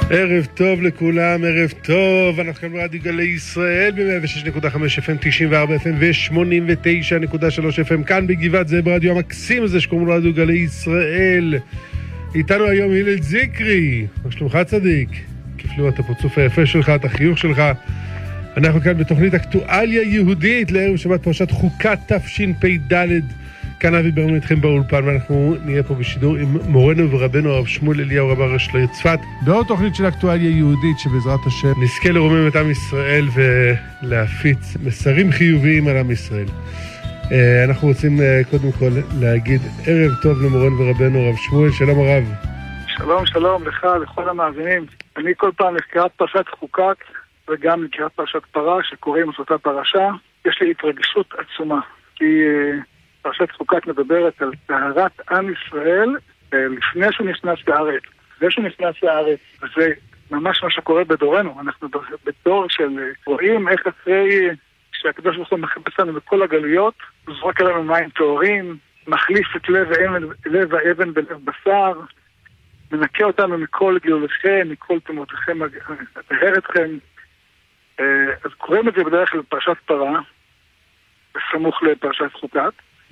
ערב טוב לכולם, ערב טוב. אנחנו כאן ברדיו גלי ישראל ב-106.5 FM, 94 FM ו-89.3 FM כאן בגבעת זאב, ברדיו המקסים הזה שקוראים רדיו גלי ישראל. איתנו היום הלל זיקרי. מה שלומך צדיק? כיף את הפרצוף היפה שלך, את החיוך שלך. אנחנו כאן בתוכנית אקטואליה יהודית לערב שבת פרשת חוקת תשפ"ד. כאן אבי ברמן איתכם באולפן, ואנחנו נהיה פה בשידור עם מורנו ורבנו הרב שמואל אליהו רב הראשי לעיר צפת, בעוד תוכנית של אקטואליה יהודית שבעזרת השם נזכה לרומם את עם ישראל ולהפיץ מסרים חיוביים על עם ישראל. אנחנו רוצים קודם כל להגיד ערב טוב למורנו ורבנו הרב שמואל. שלום הרב. שלום לך, לכל המאזינים. אני כל פעם לקראת פרשת חוקת וגם לקראת פרשת פרה שקוראים את אותה פרשה, יש לי התרגשות עצומה, כי פרשת חוקת מדברת על טהרת עם ישראל לפני שהוא נכנס לארץ. לפני שהוא נכנס לארץ, וזה ממש מה שקורה בדורנו. אנחנו בדור של רואים איך אחרי שהקדוש ברוך הוא מחפש לנו בכל הגלויות, הוא זורק עלינו מים טהורים, מחליף את לב האבן בלב בשר, מנקה אותנו מכל גאולתכם, מכל תמותיכם, אטהר אתכם. אז קוראים את זה בדרך כלל פרשת פרה, בסמוך לפרשת חוקת.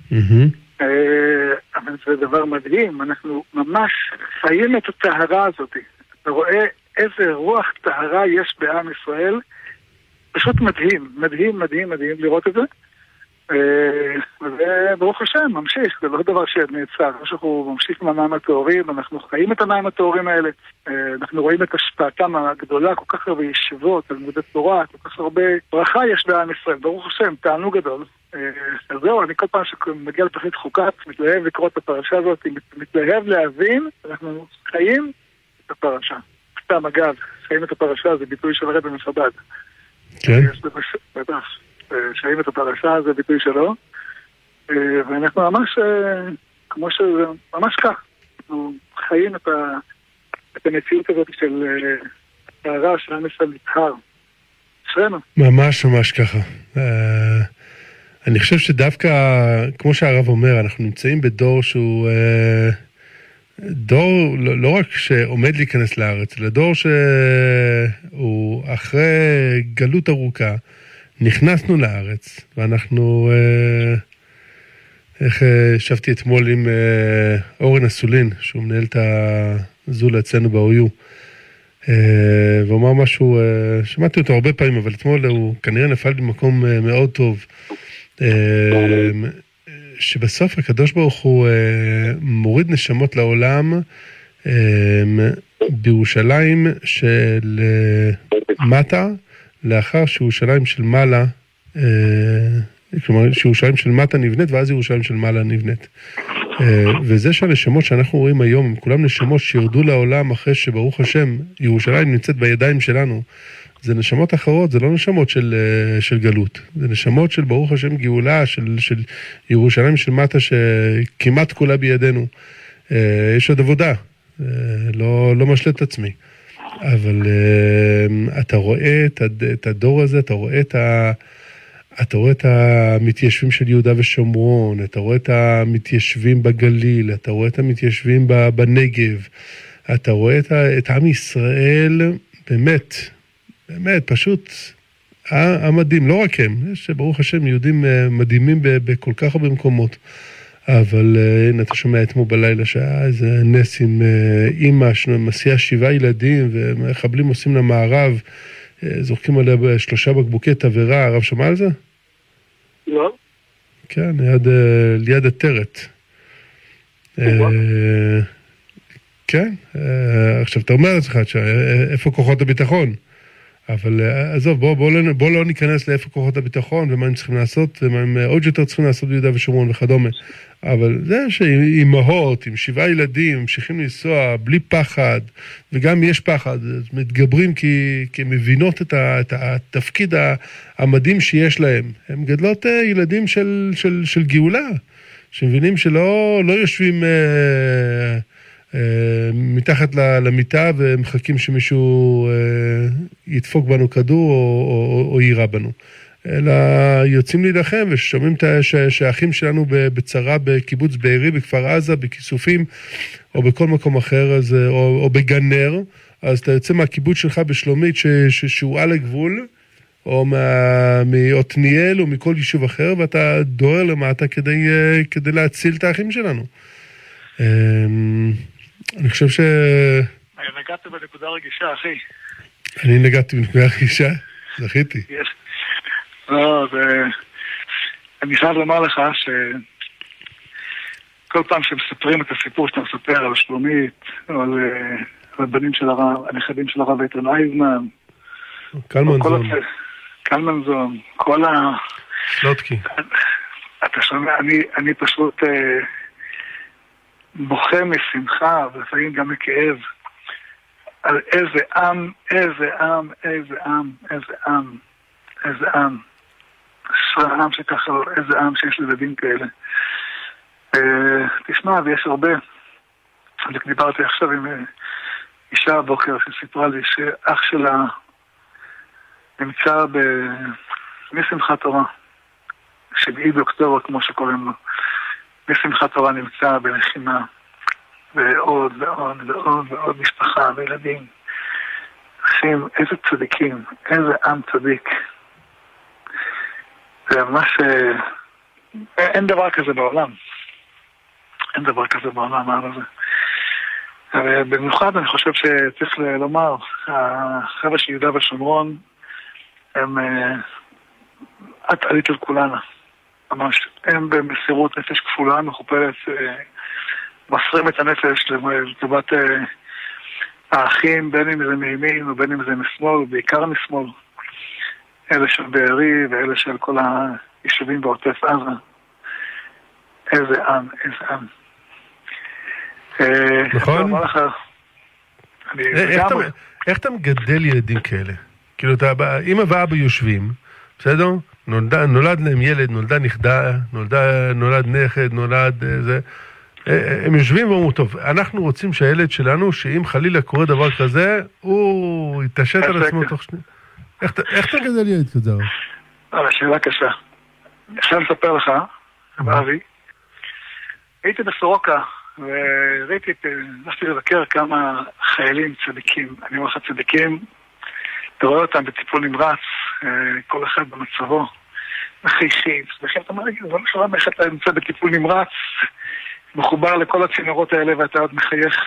אבל זה דבר מדהים, אנחנו ממש חיים את הטהרה הזאת. אתה רואה איזה רוח טהרה יש בעם ישראל, פשוט מדהים, מדהים, מדהים, מדהים לראות את זה. וברוך השם, ממשיך, זה לא דבר שנעצר, אנחנו ממשיך עם המים הטהורים, אנחנו חיים את המים הטהורים האלה, אנחנו רואים את השפעתם הגדולה, כל כך הרבה ישיבות, תלמודי תורה, כל כך הרבה ברכה יש בעם ישראל, ברוך השם, תענוג גדול. אז זהו, אני כל פעם שמגיע לפרשת חוקת, מתלהב לקרוא את הפרשה הזאת, מתלהב להבין, אנחנו חיים את הפרשה. סתם אגב, חיים את הפרשה, זה ביטוי של רבי מסבד. כן. בטח. שאים את הפרשה, זה ביטוי שלו, ואנחנו ממש, כמו שזה, ממש כך, אנחנו חיים את המציאות הזאת של טהרה של עם ישראל נטהר. אשרינו. ממש ממש ככה. אני חושב שדווקא, כמו שהרב אומר, אנחנו נמצאים בדור שהוא דור לא רק שעומד להיכנס לארץ, אלא דור שהוא אחרי גלות ארוכה, נכנסנו לארץ, ואנחנו, איך ישבתי אתמול עם אורן אסולין, שהוא מנהל את הזולה אצלנו ב-OU, והוא אמר משהו, שמעתי אותו הרבה פעמים, אבל אתמול הוא כנראה נפל במקום מאוד טוב, שבסוף הקדוש ברוך הוא מוריד נשמות לעולם בירושלים של מטה, לאחר שירושלים של מעלה, כלומר שירושלים של מטה נבנית, ואז ירושלים של מעלה נבנית. וזה שהנשמות שאנחנו רואים היום, הם כולם נשמות שירדו לעולם אחרי שברוך השם, ירושלים נמצאת בידיים שלנו. זה נשמות אחרות, זה לא נשמות של גלות. זה נשמות של ברוך השם גאולה, של ירושלים של מטה שכמעט כולה בידינו. יש עוד עבודה, לא משלה את עצמי. אבל אתה רואה את הדור הזה, אתה רואה את המתיישבים של יהודה ושומרון, אתה רואה את המתיישבים בגליל, אתה רואה את המתיישבים בנגב, אתה רואה את עם ישראל, באמת, פשוט המדהים, לא רק הם, יש ברוך השם יהודים מדהימים בכל כך הרבה מקומות, אבל הנה אתה שומע אתמול בלילה שהיה איזה נס עם אמא שמסיעה 7 ילדים ומחבלים עושים למערב, זורקים עליה 3 בקבוקי תבערה. הרב שמע על זה? לא. כן, ליד עטרת. כן, עכשיו אתה אומר לעצמך, איפה כוחות הביטחון? אבל עזוב, בוא לא ניכנס לאיפה כוחות הביטחון ומה הם צריכים לעשות, ומה הם עוד יותר צריכים לעשות ביהודה ושומרון וכדומה. אבל זה שאימהות עם 7 ילדים ממשיכים לנסוע בלי פחד, וגם יש פחד, מתגברים כי הם מבינות את התפקיד המדהים שיש להם. הם גדלות ילדים של גאולה, שמבינים שלא יושבים מתחת למיטה ומחכים שמישהו ידפוק בנו כדור או יירה בנו. אלא יוצאים להילחם ושומעים שהאחים שלנו בצרה בקיבוץ בארי, בכפר עזה, בכיסופים או בכל מקום אחר, או בגנר, אז אתה יוצא מהקיבוץ שלך בשלומית שהוא על הגבול, או מעתניאל או מכל יישוב אחר, ואתה דוהר למטה כדי להציל את האחים שלנו. אני חושב נגעתי בנקודה רגישה, אחי. אני נגעתי בנקודה רגישה? זכיתי. לא, אני חייב לומר לך שכל פעם שמספרים את הסיפור שאתה מספר על שלומית, או על הבנים של הרב, הנכדים של הרב איתן אייזמן, קלמנזון, כל סלוטקי. אתה שומע, אני פשוט בוכה משמחה, ולפעמים גם מכאב, על איזה עם, איזה עם, איזה עם, איזה עם, איזה עם. עם שככה, איזה עם שיש לילדים כאלה. תשמע, ויש הרבה. אני דיברתי עכשיו עם אישה הבוקר שסיפרה לי שאח שלה נמצא משמחת תורה, 7 באוקטובר כמו שקוראים לו. משמחת תורה נמצא בלחימה, ועוד ועוד ועוד ועוד משפחה וילדים. אחים, איזה צדיקים, איזה עם צדיק. זה ממש... אין דבר כזה בעולם. אין דבר כזה בעולם, העם הזה. במיוחד אני חושב שצריך לומר, החבר'ה של יהודה ושומרון הם עלית על כולנה. ממש. הם במסירות נפש כפולה, מכופלת, מסרים את הנפש לטובת האחים, בין אם זה מימין ובין אם זה משמאל, בעיקר משמאל. אלה של בארי ואלה של כל היישובים בעוטף עזה. איזה עם, איזה עם. נכון? איך אתה מגדל ילדים כאלה? כאילו, אמא ואבא יושבים, בסדר? נולד להם ילד, נולדה נכדה, נולד נכד, נולד זה. הם יושבים ואומרים, טוב, אנחנו רוצים שהילד שלנו, שאם חלילה קורה דבר כזה, הוא יתעשת על עצמו תוך שניה. איך אתה גדל ילד כזה? שאלה קשה. אפשר לספר לך, אבי, הייתי בסורוקה, וראיתי, הלכתי לבקר כמה חיילים צדיקים. אני אומר לך צדיקים, אתה רואה אותם בטיפול נמרץ, כל אחד במצבו, מחייכים, וכן אתה אומר, זה לא שרם איך אתה נמצא בטיפול נמרץ, מחובר לכל הצינורות האלה ואתה עוד מחייך.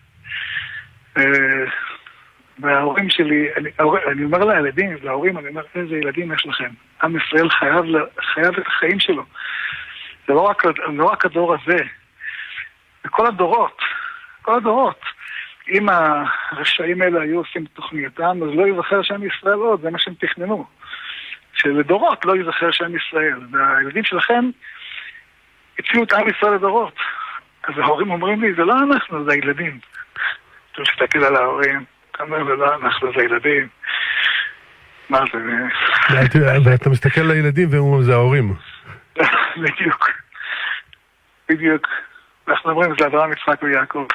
וההורים שלי, אני אומר לילדים, להורים, אני אומר, איזה ילדים יש לכם? עם ישראל חייב את החיים שלו. זה לא רק הדור הזה, זה כל הדורות, כל הדורות. אם הרשעים האלה היו עושים תוכניתם, אז לא יזכר שם ישראל עוד, זה מה שהם תכננו. שלדורות לא יזכר שם ישראל. והילדים שלכם הצילו את עם ישראל לדורות. אז ההורים אומרים לי, זה לא אנחנו, זה הילדים. אתה מסתכל על ההורים, אתה אומר, זה לא אנחנו, זה הילדים. מה זה? ואתה מסתכל על הילדים והם אומרים, זה ההורים. בדיוק. בדיוק. אנחנו אומרים, זה אברהם, יצחק ויעקב.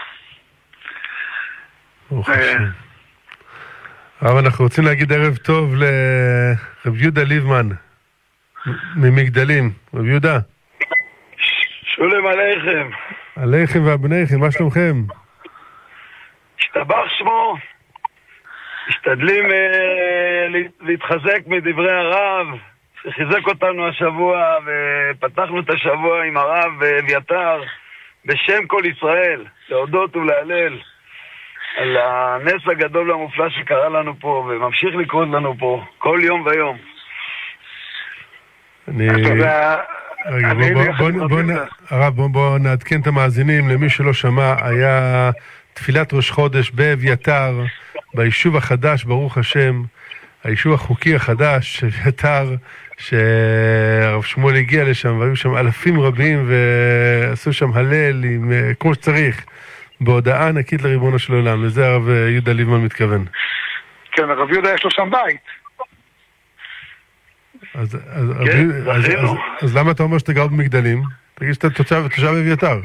אבל אנחנו רוצים להגיד ערב טוב לרב יהודה ליבמן ממגדלים. רב יהודה. שולם עליכם. עליכם והבניכם, מה שלומכם? השתבח שמו. משתדלים להתחזק מדברי הרב שחיזק אותנו השבוע, ופתחנו את השבוע עם הרב אביתר בשם כל ישראל, להודות ולהלל על הנס הגדול והמופלא שקרה לנו פה וממשיך לקרות לנו פה כל יום ויום. הרב, בוא נעדכן את המאזינים. למי שלא שמע, היה תפילת ראש חודש באביתר, ביישוב החדש, ברוך השם, היישוב החוקי החדש, אביתר, שהרב שמואל הגיע לשם, והיו שם אלפים רבים, ועשו שם הלל כמו שצריך, בהודעה ענקית לריבונו של עולם. לזה הרב יהודה ליבמן מתכוון. כן, הרב יהודה יש לו שם בית. אז למה אתה אומר שאתה גר במגדלים? תגיד שאתה תושב אביתר.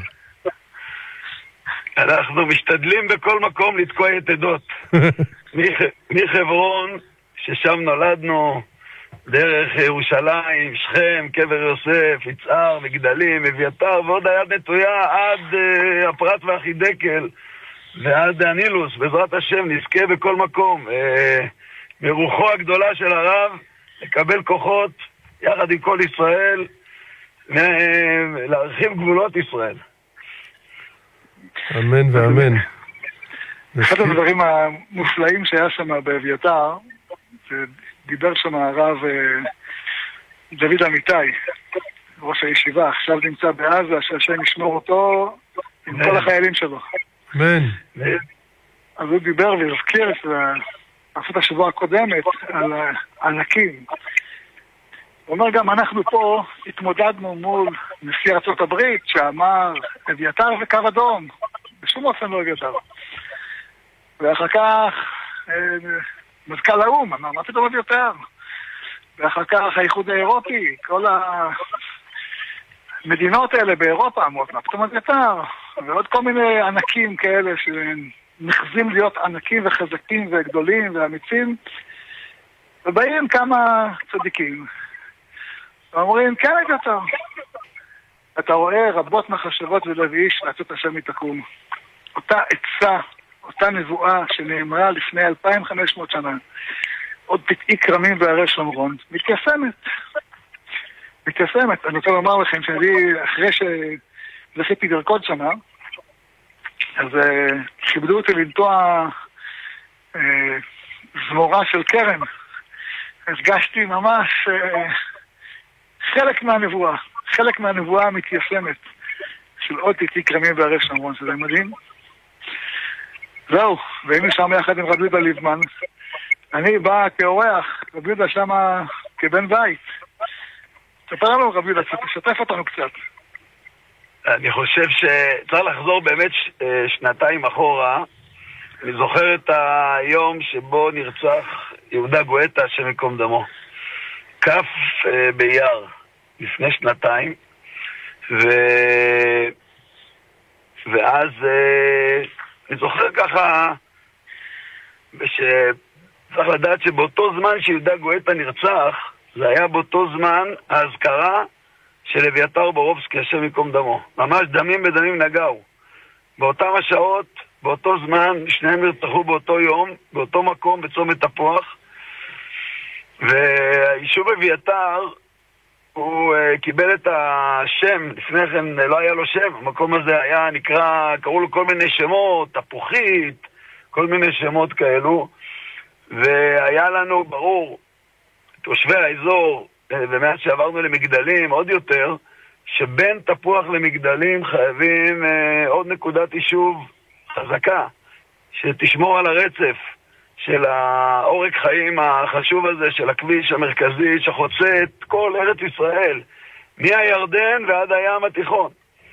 אנחנו משתדלים בכל מקום לתקוע יתדות. מחברון, ששם נולדנו, דרך ירושלים, שכם, קבר יוסף, יצהר, מגדלים, אביתר, ועוד היד נטויה עד הפרת והחידקל, ועד הנילוס, בעזרת השם, נזכה בכל מקום, ברוחו הגדולה של הרב, לקבל כוחות יחד עם כל ישראל, להרחיב גבולות ישראל. אמן ואמן. אחד הדברים המופלאים שהיה שם באביתר, דיבר שם הרב דוד אמיתי, ראש הישיבה, עכשיו נמצא בעזה, שהשם ישמור אותו עם כל החיילים שלו. אמן. אז הוא דיבר והזכיר את השבוע הקודמת על ענקים. הוא אומר גם אנחנו פה התמודדנו מול נשיא ארצות הברית שאמר אביתר זה קו אדום, בשום אופן לא אביתר. ואחר כך מזכ"ל האו"ם אמר מה פתאום אביתר. ואחר כך האיחוד האירופי, כל המדינות האלה באירופה אמרות מה פתאום אביתר. ועוד כל מיני ענקים כאלה שנחזים להיות ענקים וחזקים וגדולים ואמיצים. ובאים כמה צדיקים ואומרים, כן אביתר. אתה רואה רבות מחשבות ולב איש לעשות השם מתקום. אותה עצה, אותה נבואה שנאמרה לפני 2500 שנה, עוד פתאי כרמים בערי שומרון, מתיישמת. אני רוצה לומר לכם שאני, אחרי שזכיתי לרקוד שנה, אז כיבדו אותי לנטוע זמורה של קרן. הרגשתי ממש חלק מהנבואה המתיישמת של עוד פתאי כרמים בערי שומרון, שזה מדהים. זהו, והיינו שם יחד עם רבי יהודה ליבמן. אני בא כאורח, רבי יהודה שם כבן בית. תספר לנו רבי יהודה, תשתף אותנו קצת. אני חושב שצריך לחזור באמת שנתיים אחורה. אני זוכר את היום שבו נרצח יהודה גואטה, השם ייקום דמו. כף באייר, לפני שנתיים. ואז אני זוכר ככה, שצריך לדעת שבאותו זמן שיהודה גואטה נרצח, זה היה באותו זמן ההזכרה של אביתר בורובסקי, השם ייקום דמו. ממש דמים בדמים נגעו. באותם השעות, באותו זמן, שניהם נרצחו באותו יום, באותו מקום, בצומת תפוח. והיישוב אביתר, הוא קיבל את השם, לפני כן לא היה לו שם, המקום הזה היה נקרא, קראו לו כל מיני שמות, תפוחית, כל מיני שמות כאלו, והיה לנו ברור, תושבי האזור, ומאז שעברנו למגדלים עוד יותר, שבין תפוח למגדלים חייבים עוד נקודת יישוב חזקה, שתשמור על הרצף של האורק חיים החשוב הזה, של הכביש המרכזי שחוצה את כל ארץ ישראל, מהירדן ועד הים התיכון.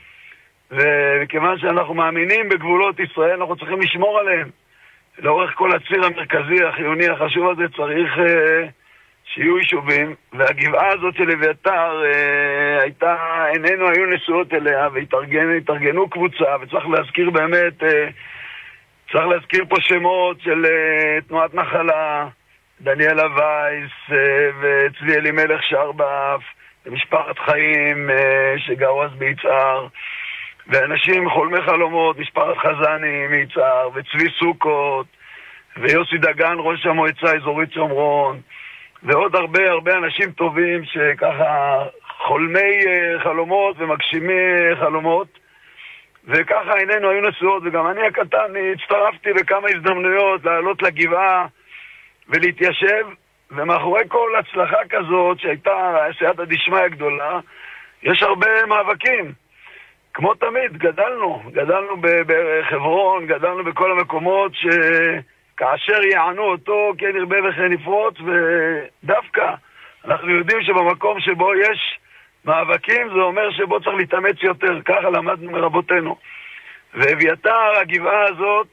וכיוון שאנחנו מאמינים בגבולות ישראל, אנחנו צריכים לשמור עליהם. לאורך כל הציר המרכזי, החיוני, החשוב הזה, צריך שיהיו יישובים, והגבעה הזאת של אביתר הייתה, עינינו היו נשואות אליה, והתארגנו קבוצה, וצריך להזכיר באמת, צריך להזכיר פה שמות של תנועת נחלה, דניאלה וייס וצבי אלימלך שרבף, ומשפחת חיים שגרו אז ביצהר, ואנשים חולמי חלומות, משפחת חזני מיצהר, וצבי סוכות, ויוסי דגן ראש המועצה האזורית שומרון, ועוד הרבה אנשים טובים שככה חולמי חלומות ומגשימי חלומות, וככה עינינו היו נשואות, וגם אני הקטן הצטרפתי בכמה הזדמנויות לעלות לגבעה ולהתיישב, ומאחורי כל הצלחה כזאת שהייתה סייעתא דשמיא גדולה, יש הרבה מאבקים. כמו תמיד, גדלנו בחברון, גדלנו בכל המקומות שכאשר יענו אותו כן ירבה וכן יפרוץ, ודווקא אנחנו יודעים שבמקום שבו יש מאבקים זה אומר שבו צריך להתאמץ יותר, ככה למדנו מרבותינו. ואביתר, הגבעה הזאת,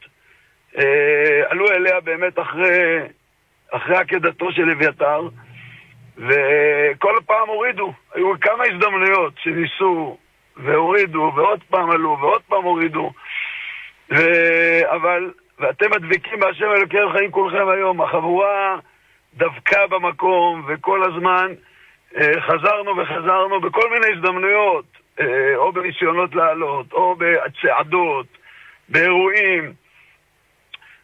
עלו אליה באמת אחרי עקדתו של אביתר, וכל פעם הורידו. היו כמה הזדמנויות שניסו והורידו, ועוד פעם עלו, ועוד פעם הורידו. ואתם הדבקים בהשם אלוקיכם חיים כולכם היום. החבורה דבקה במקום, וכל הזמן חזרנו בכל מיני הזדמנויות, או בניסיונות לעלות, או בצעדות, באירועים,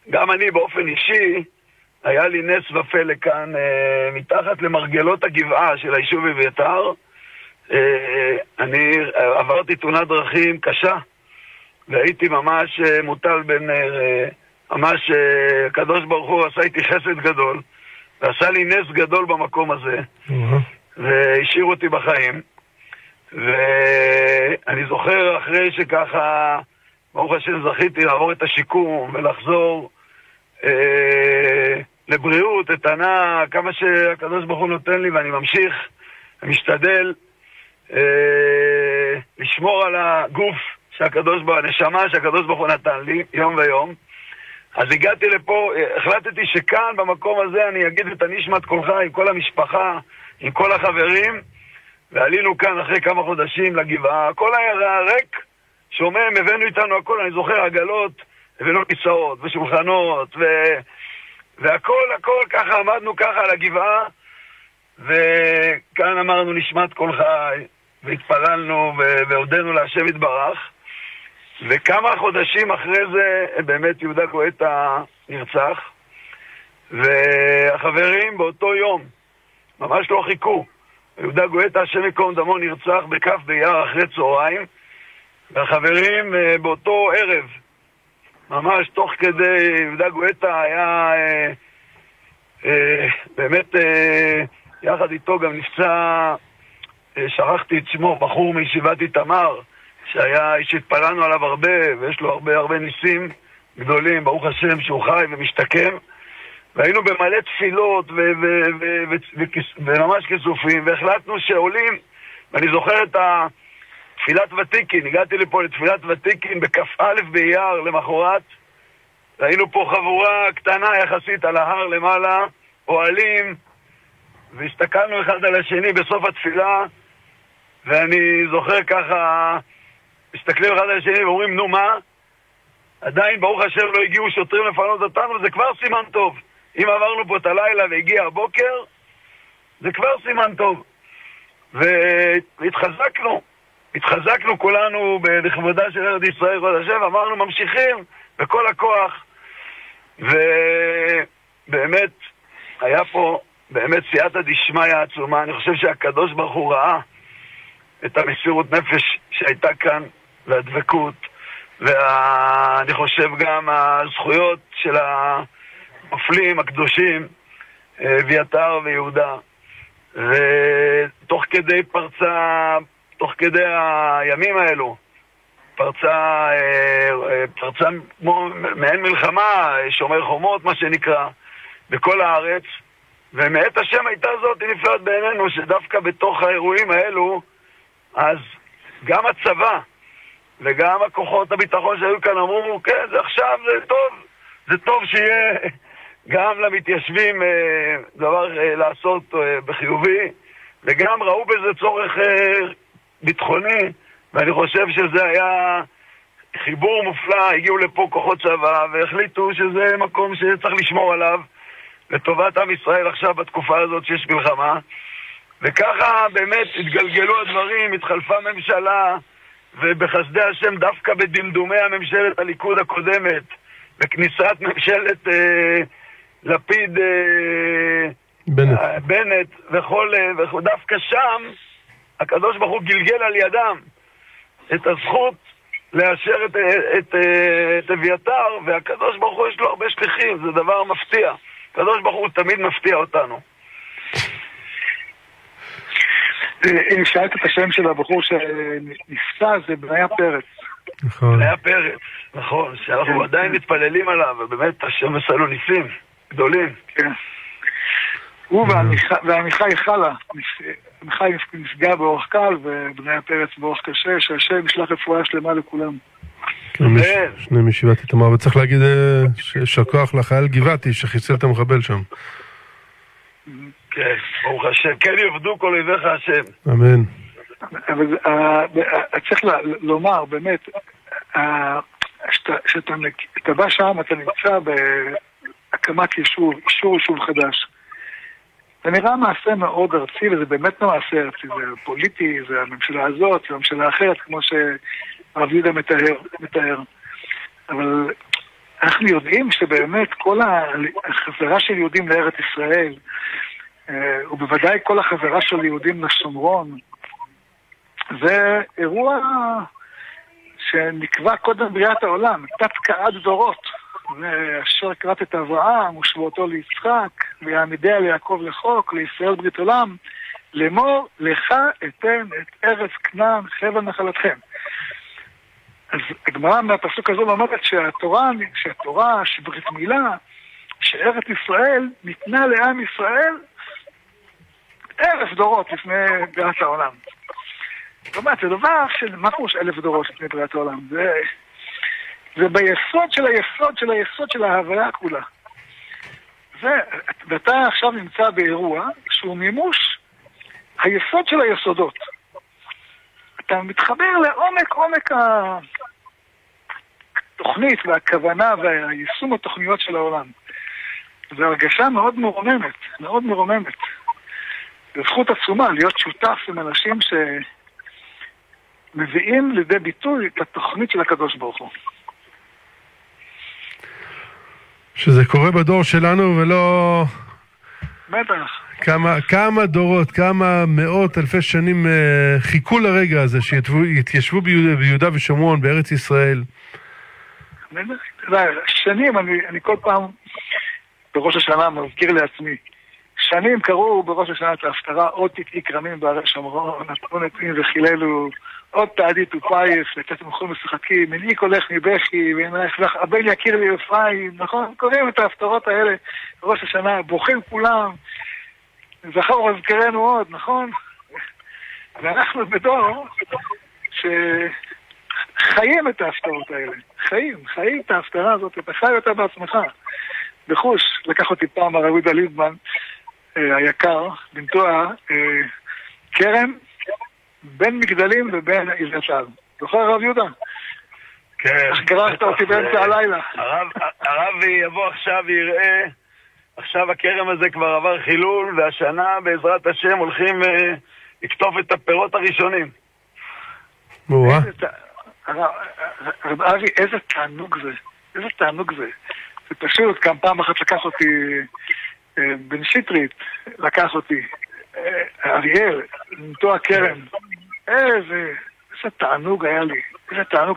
גם אני באופן אישי, היה לי נס ופלא כאן, מתחת למרגלות הגבעה של היישוב אביתר. אני עברתי תאונת דרכים קשה, והייתי ממש מוטל בין ממש הקדוש ברוך הוא עשה איתי חסד גדול, ועשה לי נס גדול במקום הזה, והשאיר אותי בחיים. ואני זוכר אחרי שככה, ברוך השם, זכיתי לעבור את השיקום ולחזור לבריאות, איתנה, כמה שהקדוש ברוך הוא נותן לי, ואני ממשיך, משתדל לשמור על הגוף שהקדוש ברוך הוא, הנשמה שהקדוש ברוך הוא נתן לי, יום ויום. אז הגעתי לפה, החלטתי שכאן, במקום הזה, אני אגיד את הנשמת קולך עם כל המשפחה, עם כל החברים, ועלינו כאן אחרי כמה חודשים לגבעה. כל היה ריק, שומם, הבאנו איתנו הכל, אני זוכר עגלות, הבאנו כיסאות ושולחנות, והכל, הכל, ככה עמדנו ככה על הגבעה, וכאן אמרנו נשמת קולך, והתפללנו והודנו להשם יתברך. וכמה חודשים אחרי זה באמת יהודה גואטה נרצח, והחברים באותו יום ממש לא חיכו. יהודה גואטה, השם ייקום דמו, נרצח בכף באייר אחרי צהריים, והחברים באותו ערב, ממש תוך כדי, יהודה גואטה היה באמת יחד איתו גם נפצע, שכחתי את שמו, בחור מישיבת איתמר, שהתפללנו עליו הרבה, ויש לו הרבה ניסים גדולים, ברוך השם שהוא חי ומשתקם, והיינו במלא תפילות וממש כסופים, והחלטנו שעולים, ואני זוכר את תפילת ותיקין, הגעתי לפה לתפילת ותיקין בכ"א באייר למחרת, והיינו פה חבורה קטנה יחסית על ההר למעלה, אוהלים, והסתכלנו אחד על השני בסוף התפילה, ואני זוכר ככה, מסתכלים אחד על השני ואומרים, נו מה? עדיין ברוך השם לא הגיעו שוטרים לפנות אותנו, זה כבר סימן טוב. אם עברנו פה את הלילה והגיע הבוקר, זה כבר סימן טוב. והתחזקנו כולנו לכבודה של ארץ ישראל, כבוד השם, אמרנו ממשיכים בכל הכוח. ובאמת היה פה באמת סייעתא דשמיא עצומה. אני חושב שהקדוש ברוך הוא ראה את המסירות נפש שהייתה כאן, והדבקות, ואני חושב גם הזכויות של הנופלים הקדושים, אביתר ויהודה. ותוך כדי הימים האלו, פרצה מעין מלחמה, שומר חומות מה שנקרא, בכל הארץ, ומאת השם הייתה זאת נפלאת בעינינו, שדווקא בתוך האירועים האלו, אז גם הצבא וגם הכוחות הביטחון שהיו כאן אמרו, כן, זה עכשיו זה טוב שיהיה גם למתיישבים דבר לעשות בחיובי, וגם ראו בזה צורך ביטחוני, ואני חושב שזה היה חיבור מופלא. הגיעו לפה כוחות צבא והחליטו שזה מקום שצריך לשמור עליו לטובת עם ישראל עכשיו בתקופה הזאת שיש מלחמה, וככה באמת התגלגלו הדברים, התחלפה ממשלה, ובחסדי השם דווקא בדמדומי הממשלת הליכוד הקודמת, בכניסת ממשלת לפיד בנט וכל דווקא שם הקדוש ברוך הוא גלגל על ידם את הזכות לאשר את אביתר, והקדוש ברוך הוא יש לו הרבה שליחים, זה דבר מפתיע. הקדוש ברוך הוא תמיד מפתיע אותנו. אם שאלת את השם של הבחור שנפצע, זה בניה פרץ. נכון. בניה פרץ, נכון, שאנחנו עדיין מתפללים עליו, ובאמת השם עשה לו ניסים גדולים. כן. הוא ועמיחי חלה, עמיחי נפגע באורח קל, ובניה פרץ באורח קשה, שהשם ישלח רפואה שלמה לכולם. שני מישיבת איתמר, וצריך להגיד שכוח לחייל גבעתי שחיסל את המחבל שם. כן, ברוך השם, כן יעבדו כל אויביך השם. אמן. אבל צריך לומר, באמת, שאתה בא שם, אתה נמצא בהקמת יישוב, אישור יישוב חדש. זה נראה מעשה מאוד ארצי, וזה באמת לא מעשה ארצי, זה פוליטי, זה הממשלה הזאת, זה הממשלה אחרת, כמו שהרב יהודה מתאר. אבל אנחנו יודעים שבאמת כל החזרה של יהודים לארץ ישראל, ובוודאי כל החזרה של יהודים לשומרון, זה אירוע שנקבע קודם בריאת העולם, תת-קעת דורות. ואשר קראת את אברהם ושבועתו ליצחק, ויעמידיה ליעקב לחוק, לישראל ברית עולם, לאמור לך אתן את ארץ כנען חבל נחלתכם. אז הגמרא מהפסוק הזה אומרת שהתורה שברית מילה, שארץ ישראל ניתנה לעם ישראל 1000 דורות לפני בריאת העולם. זאת אומרת, זה דבר של מה פירוש 1000 דורות לפני בריאת העולם? זה ביסוד של היסוד של היסוד של ההוויה כולה. ואתה עכשיו נמצא באירוע שהוא מימוש היסוד של היסודות. אתה מתחבר לעומק התוכנית והכוונה והיישום התוכניות של העולם. זו הרגשה מאוד מרוממת, מאוד מרוממת. זו זכות עצומה להיות שותף עם אנשים שמביאים לידי ביטוי את התוכנית של הקדוש ברוך הוא. שזה קורה בדור שלנו ולא... בטח. כמה דורות, כמה מאות אלפי שנים חיכו לרגע הזה שיתיישבו ביהודה ושומרון, בארץ ישראל. שנים, אני כל פעם בראש השנה מזכיר לעצמי, שנים קראו בראש השנה את ההפטרה, עוד תתעי כרמים בערי שומרון, נתנו נתנים וחיללו, עוד תעדית ופייס, וצאתם חול משחקים, מנעיק הולך מבכי, הבן יכיר לי אפרים, נכון? קוראים את ההפטרות האלה בראש השנה, בוכים כולם, זכר ומזכרנו עוד, נכון? ואנחנו בדור שחיים את ההפטרות האלה, חיים את ההפטרה הזאת, אתה חי אותה בעצמך. בחוש, לקח אותי פעם הרב יהודה ליבמן, היקר, לנטוע כרם בין מגדלים ובין אביתר. זוכר הרב יהודה? כן. איך גרשת אותי באמצע הלילה. הרב יבוא עכשיו ויראה, עכשיו הכרם הזה כבר עבר חילול, והשנה בעזרת השם הולכים לקטוף את הפירות הראשונים. הרב אבי, איזה תענוג זה. איזה תענוג זה. זה פשוט, גם פעם אחת לקח אותי בן שטרית, לקח אותי אריאל, לנטוע כרם. איזה תענוג היה לי. איזה תענוג.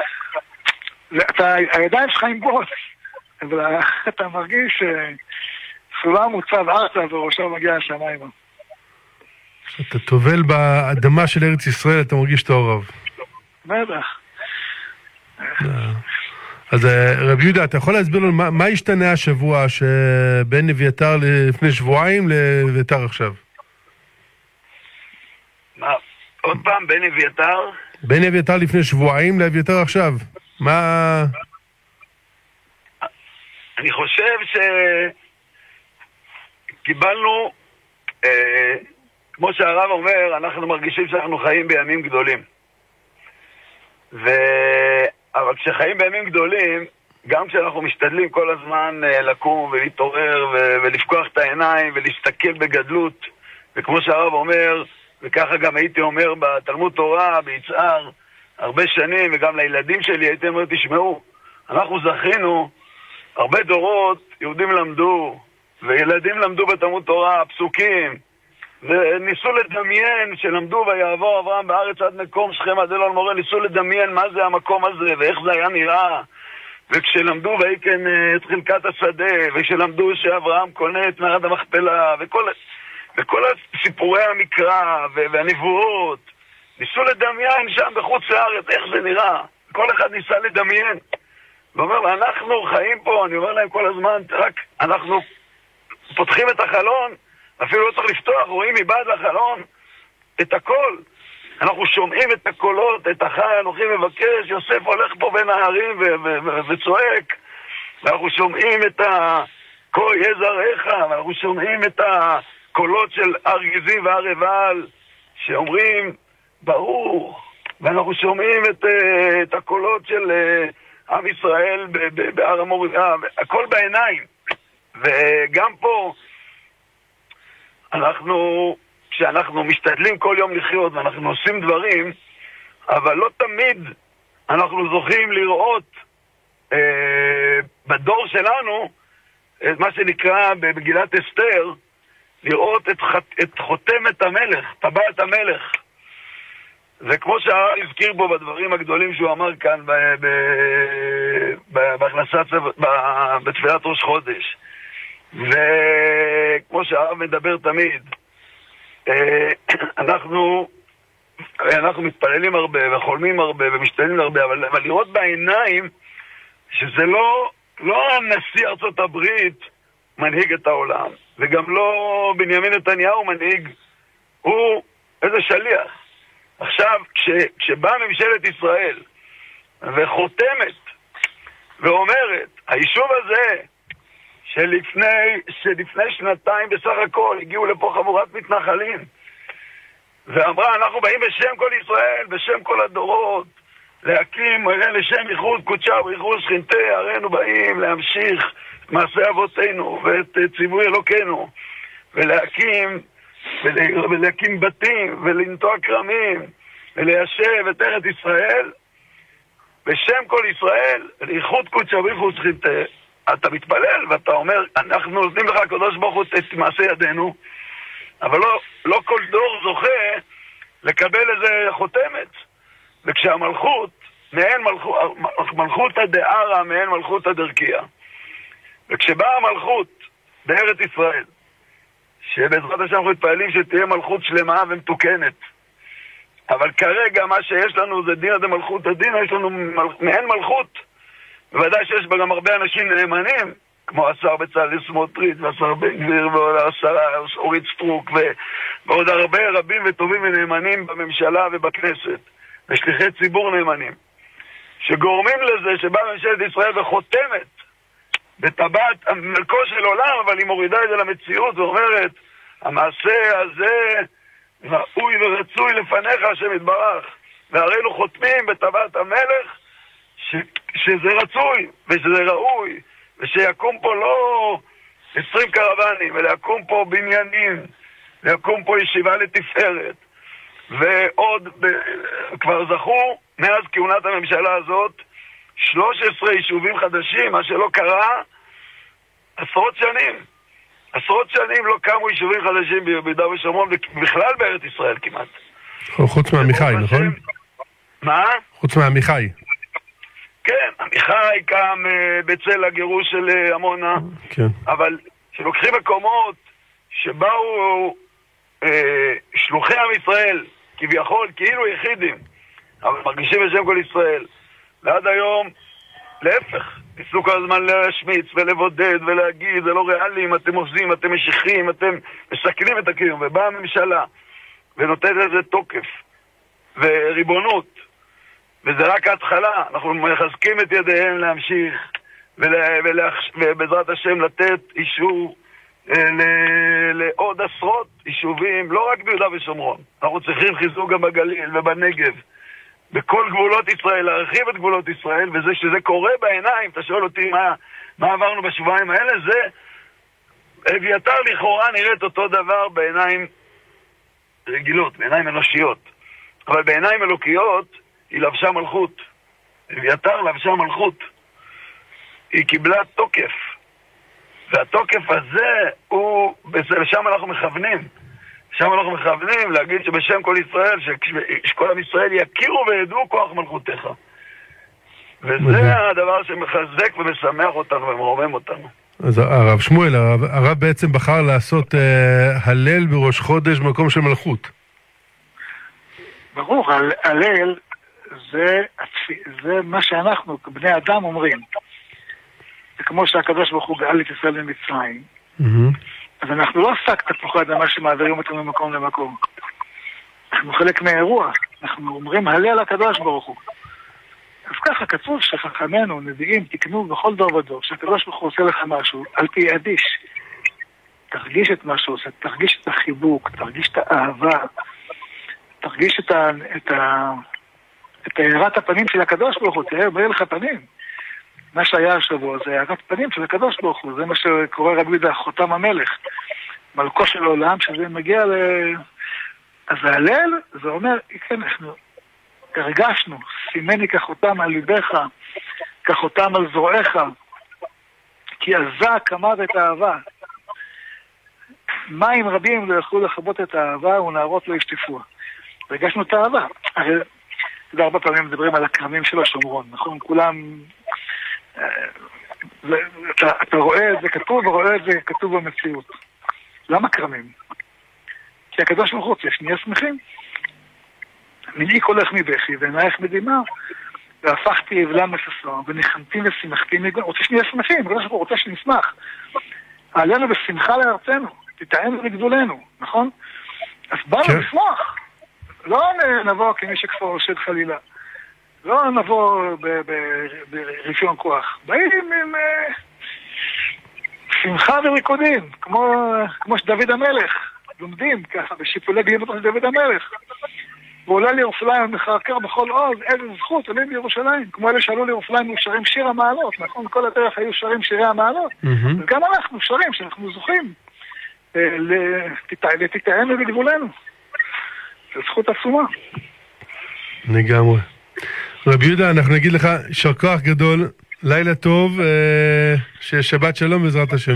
הידיים שלך עם בוץ, אבל אתה מרגיש סולם מוצב ארצה וראשו מגיע השמיימה. אתה טובל באדמה של ארץ ישראל, אתה מרגיש את האורב. בטח. אז רב יהודה, אתה יכול להסביר לנו מה השתנה השבוע שבין אביתר לפני שבועיים לאביתר עכשיו? מה? עוד פעם, בין אביתר? בין אביתר לפני שבועיים לאביתר עכשיו. מה... אני חושב שקיבלנו, כמו שהרב אומר, אנחנו מרגישים שאנחנו חיים בימים גדולים. אבל כשחיים בימים גדולים, גם כשאנחנו משתדלים כל הזמן לקום ולהתעורר ולפקוח את העיניים ולהסתכל בגדלות, וכמו שהרב אומר, וככה גם הייתי אומר בתלמוד תורה, ביצהר, הרבה שנים, וגם לילדים שלי הייתי אומר, תשמעו, אנחנו זכינו, הרבה דורות יהודים למדו, וילדים למדו בתלמוד תורה, פסוקים, וניסו לדמיין שלמדו ויעבור אברהם בארץ עד מקום שכם עד אלון מורה, ניסו לדמיין מה זה המקום הזה ואיך זה היה נראה, וכשלמדו ויקן את חלקת השדה, וכשלמדו שאברהם קונה את מערת המכפלה, וכל סיפורי המקרא והנבואות, ניסו לדמיין שם בחוץ לארץ איך זה נראה, כל אחד ניסה לדמיין, ואומר, אנחנו חיים פה, אני אומר להם כל הזמן, רק אנחנו פותחים את החלון, אפילו לא צריך לפתוח, רואים מבעד לחלון את הכל. אנחנו שומעים את הקולות, את החי, אנוכי מבקש, יוסף הולך פה בין ההרים וצועק. ואנחנו שומעים את כה יהיה זרעך, ואנחנו שומעים את הקולות של הר גזים והר עיבל, שאומרים ברוך. ואנחנו שומעים את הקולות של עם ישראל בהר המוריה, הכל בעיניים. וגם פה, כשאנחנו משתדלים כל יום לחיות ואנחנו עושים דברים, אבל לא תמיד אנחנו זוכים לראות בדור שלנו, מה שנקרא במגילת אסתר, לראות את חותמת המלך, טבעת המלך. וכמו שהרב הזכיר בו בדברים הגדולים שהוא אמר כאן בתפילת ראש חודש, וכמו שהרב מדבר תמיד, אנחנו מתפללים הרבה וחולמים הרבה ומשתנים הרבה, אבל לראות בעיניים שזה לא הנשיא ארצות הברית מנהיג את העולם, וגם לא בנימין נתניהו מנהיג, הוא איזה שליח. עכשיו, כשבאה ממשלת ישראל וחותמת ואומרת, היישוב הזה שלפני שנתיים בסך הכל הגיעו לפה חבורת מתנחלים ואמרה, אנחנו באים בשם כל ישראל, בשם כל הדורות, להקים לשם ייחוד קודשה וייחוד שכינתה, הרינו באים להמשיך מעשה אבותינו ואת ציווי אלוקינו, ולהקים בתים ולנטוע כרמים וליישב את ארץ ישראל בשם כל ישראל לייחוד קודשה וייחוד שכינתה. אתה מתפלל ואתה אומר, אנחנו נותנים לך הקדוש ברוך הוא את מעשה ידינו, אבל לא כל דור זוכה לקבל איזה חותמת. וכשהמלכות, מלכות הדערה מעין מלכות הדרכיה, וכשבאה המלכות בארץ ישראל, שבעזרת השם אנחנו מתפעלים שתהיה מלכות שלמה ומתוקנת, אבל כרגע מה שיש לנו זה דין עד מלכות הדין, יש לנו מעין מלכות, בוודאי שיש בה גם הרבה אנשים נאמנים, כמו השר בצלאל סמוטריץ' והשר בן גביר והשרה אורית סטרוק ועוד הרבה רבים וטובים ונאמנים בממשלה ובכנסת, ושליחי ציבור נאמנים, שגורמים לזה שבאה ממשלת ישראל וחותמת בטבעת מלכו של עולם, אבל היא מורידה את זה למציאות ואומרת, המעשה הזה ראוי ורצוי לפניך השם יתברך, והראינו חותמים בטבעת המלך שזה רצוי ושזה ראוי, ושיקום פה לא 20 קרבנים, אלא יקום פה בניינים, ויקום פה ישיבה לתפארת, ועוד כבר זכו מאז כהונת הממשלה הזאת 13 יישובים חדשים, מה שלא קרה עשרות שנים לא קמו יישובים חדשים ביהודה ושומרון ובכלל בארץ ישראל כמעט. חוץ מעמיחי, נכון? מה? חוץ מעמיחי. כן, עמיחי קם בצל הגירוש של עמונה, כן. אבל שלוקחים מקומות שבאו שלוחי עם ישראל, כביכול, כאילו יחידים, אבל מרגישים בשם כל ישראל, ועד היום, להפך, ניסו כל הזמן להשמיץ ולבודד ולהגיד, זה לא ריאלי, אם אתם עושים, אתם משיכים, אתם מסכנים את הקיום, ובאה הממשלה ונותנת לזה תוקף וריבונות, וזה רק ההתחלה. אנחנו מחזקים את ידיהם להמשיך ובעזרת השם לתת אישור לעוד עשרות יישובים, לא רק ביהודה ושומרון. אנחנו צריכים חיזוק גם בגליל ובנגב, בכל גבולות ישראל, להרחיב את גבולות ישראל, וזה שזה קורה בעיניים. אתה שואל אותי מה עברנו בשבועיים האלה, זה אביתר לכאורה נראית אותו דבר בעיניים רגילות, בעיניים אנושיות, אבל בעיניים אלוקיות היא לבשה מלכות. אביתר לבשה מלכות, היא קיבלה תוקף, והתוקף הזה הוא, לשם אנחנו מכוונים, שם אנחנו מכוונים להגיד שבשם כל ישראל, שכל עם ישראל יכירו וידעו כוח מלכותך, וזה הדבר שמחזק ומשמח אותנו ומרומם אותנו. אז הרב שמואל, הרב בעצם בחר לעשות הלל בראש חודש במקום של מלכות. ברור, הלל זה מה שאנחנו כבני אדם אומרים. זה כמו שהקדוש ברוך הוא גאל את ישראל ממצרים. אז אנחנו לא שק תפוחי אדמה שמעבירים אותנו ממקום למקום. אנחנו חלק מהאירוע. אנחנו אומרים הלל הקדוש ברוך הוא. אז ככה כתוב שחכמינו, נביאים, תקנו בכל דור ודור, שהקדוש ברוך הוא עושה לך משהו, על פי אדיש. תרגיש את מה שהוא עושה, תרגיש את החיבוק, תרגיש את האהבה, תרגיש את הארת הפנים של הקדוש ברוך הוא, תראה, בא לך פנים. מה שהיה השבוע זה הארת פנים של הקדוש ברוך הוא, זה מה שקורא רבי יהודה חותם המלך, מלכו של עולם, שזה מגיע אז ההלל, זה אומר, כן, אנחנו הרגשנו, סימני כחותם על ליבך, כחותם על זרועך, כי עזה כמוות האהבה. מים רבים לא יכלו לכבות את האהבה, ונערות לא ישטפוה. והרגשנו את האהבה. הרי זה הרבה פעמים מדברים על הכרמים של השומרון, נכון? כולם... אתה רואה את זה כתוב, ורואה את זה כתוב במציאות. למה כרמים? כי הקדוש ברוך הוא רוצה שנהיה שמחים. מנעי קולך מבכי ועינייך מדמעה, והפכתי אבלם לששון, וניחמתי ושמחתי מגון. רוצה שנהיה שמחים, הקדוש ברוך הוא רוצה שנשמח. עלינו בשמחה לארצנו, תטענו לגדולנו, נכון? אז באנו לשמוח. לא נבוא כמי שכפר רושד חלילה. לא נבוא ברפיון כוח. באים עם שמחה וריקודים, כמו שדוד המלך. לומדים ככה, בשיפולי גלימתו של דוד המלך. ועולה לירושלים ומחרקר בכל עוז, איזה זכות, עולים לירושלים. כמו אלה שעלו לירושלים ושרים שיר המעלות, נכון? כל הדרך היו שרים שירי המעלות. וגם אנחנו שרים, שאנחנו זוכים לתתאנו לגבולנו. זו זכות עצומה. לגמרי. רבי יהודה, אנחנו נגיד לך יישר כוח גדול, לילה טוב, ששבת שלום בעזרת השם.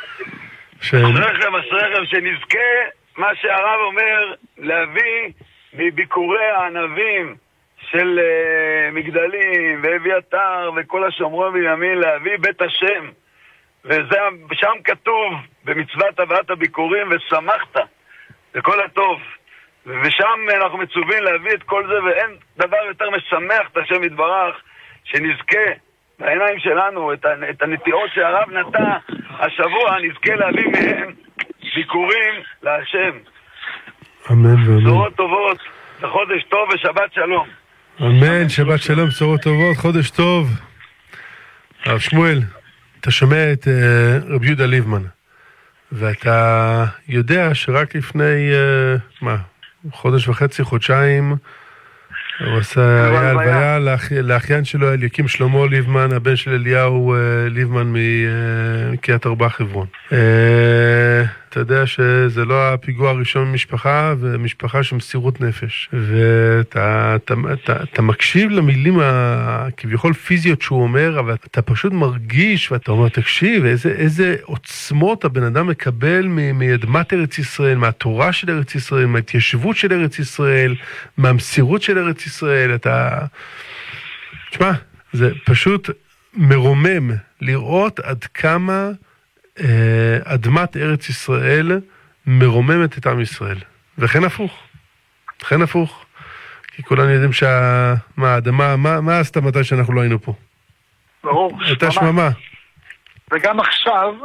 אשריכם, שנזכה מה שהרב אומר, להביא מביקורי הענבים של מגדלים ואביתר וכל השומרון בימין, להביא בית השם. ושם כתוב במצוות הבאת הביקורים ושמחת, זה כל הטוב. ושם אנחנו מצווים להביא את כל זה, ואין דבר יותר משמח את השם יתברך, שנזכה בעיניים שלנו את הנטיעות שהרב נטע השבוע, נזכה להביא מהם ביקורים להשם. אמן ואמן. בשורות טובות, חודש טוב ושבת שלום. אמן, שבת שלום, בשורות טובות, חודש טוב. הרב שמואל, אתה שומע את רבי יהודה ליבמן, ואתה יודע שרק לפני, חודש וחצי, חודשיים, הוא היה הלוויה לאחיין שלו, אליקים שלמה ליבמן, הבן של אליהו ליבמן מקריית ארבע חברון. אתה יודע שזה לא הפיגוע הראשון במשפחה, ומשפחה של מסירות נפש. ואתה מקשיב למילים הכביכול פיזיות שהוא אומר, אבל אתה פשוט מרגיש, ואתה אומר, תקשיב, איזה עוצמות הבן אדם מקבל מאדמת ארץ ישראל, מהתורה של ארץ ישראל, מההתיישבות של ארץ ישראל, מהמסירות של ארץ ישראל. תשמע, זה פשוט מרומם לראות עד כמה אדמת ארץ ישראל מרוממת את עם ישראל. וכן הפוך. וכן הפוך. כי כולנו יודעים האדמה, מה עשתה מתי שאנחנו לא היינו פה? ברור. הייתה שממה. וגם עכשיו,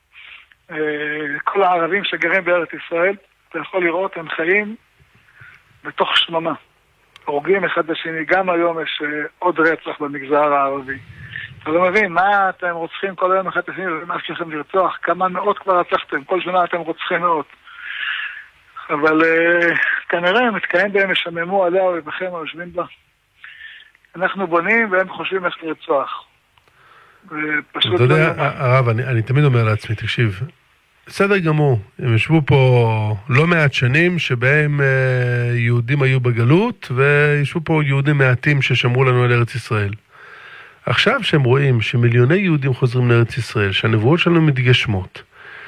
כל הערבים שגרים בארץ ישראל, אתה יכול לראות, הם חיים בתוך שממה. הורגים אחד בשני. גם היום יש עוד רצח במגזר הערבי. אתה לא מבין, מה אתם רוצחים כל היום אחד בשני, ומה שלכם לרצוח? כמה מאות כבר רצחתם, כל שנה אתם רוצחים מאות. אבל כנראה מתקיים בהם משממו עליה ובכם היושבים בה. אנחנו בונים והם חושבים איך לרצוח. אתה יודע, הרב, אני תמיד אומר לעצמי, תקשיב, בסדר גמור, הם ישבו פה לא מעט שנים שבהם יהודים היו בגלות, וישבו פה יהודים מעטים ששמרו לנו על ארץ ישראל. עכשיו שהם רואים שמיליוני יהודים חוזרים לארץ ישראל, שהנבואות שלנו מתגשמות,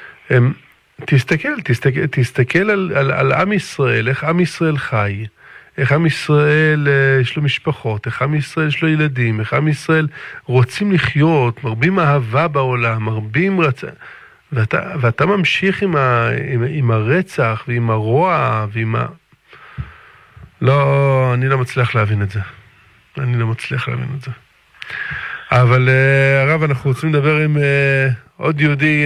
תסתכל על עם ישראל, איך עם ישראל חי, איך עם ישראל יש לו משפחות, איך עם ישראל יש לו ילדים, איך עם ישראל רוצים לחיות, מרבים אהבה בעולם, מרבים ואתה ממשיך עם הרצח ועם הרוע ועם לא, אני לא מצליח להבין את זה. אבל הרב, אנחנו רוצים לדבר עם עוד יהודי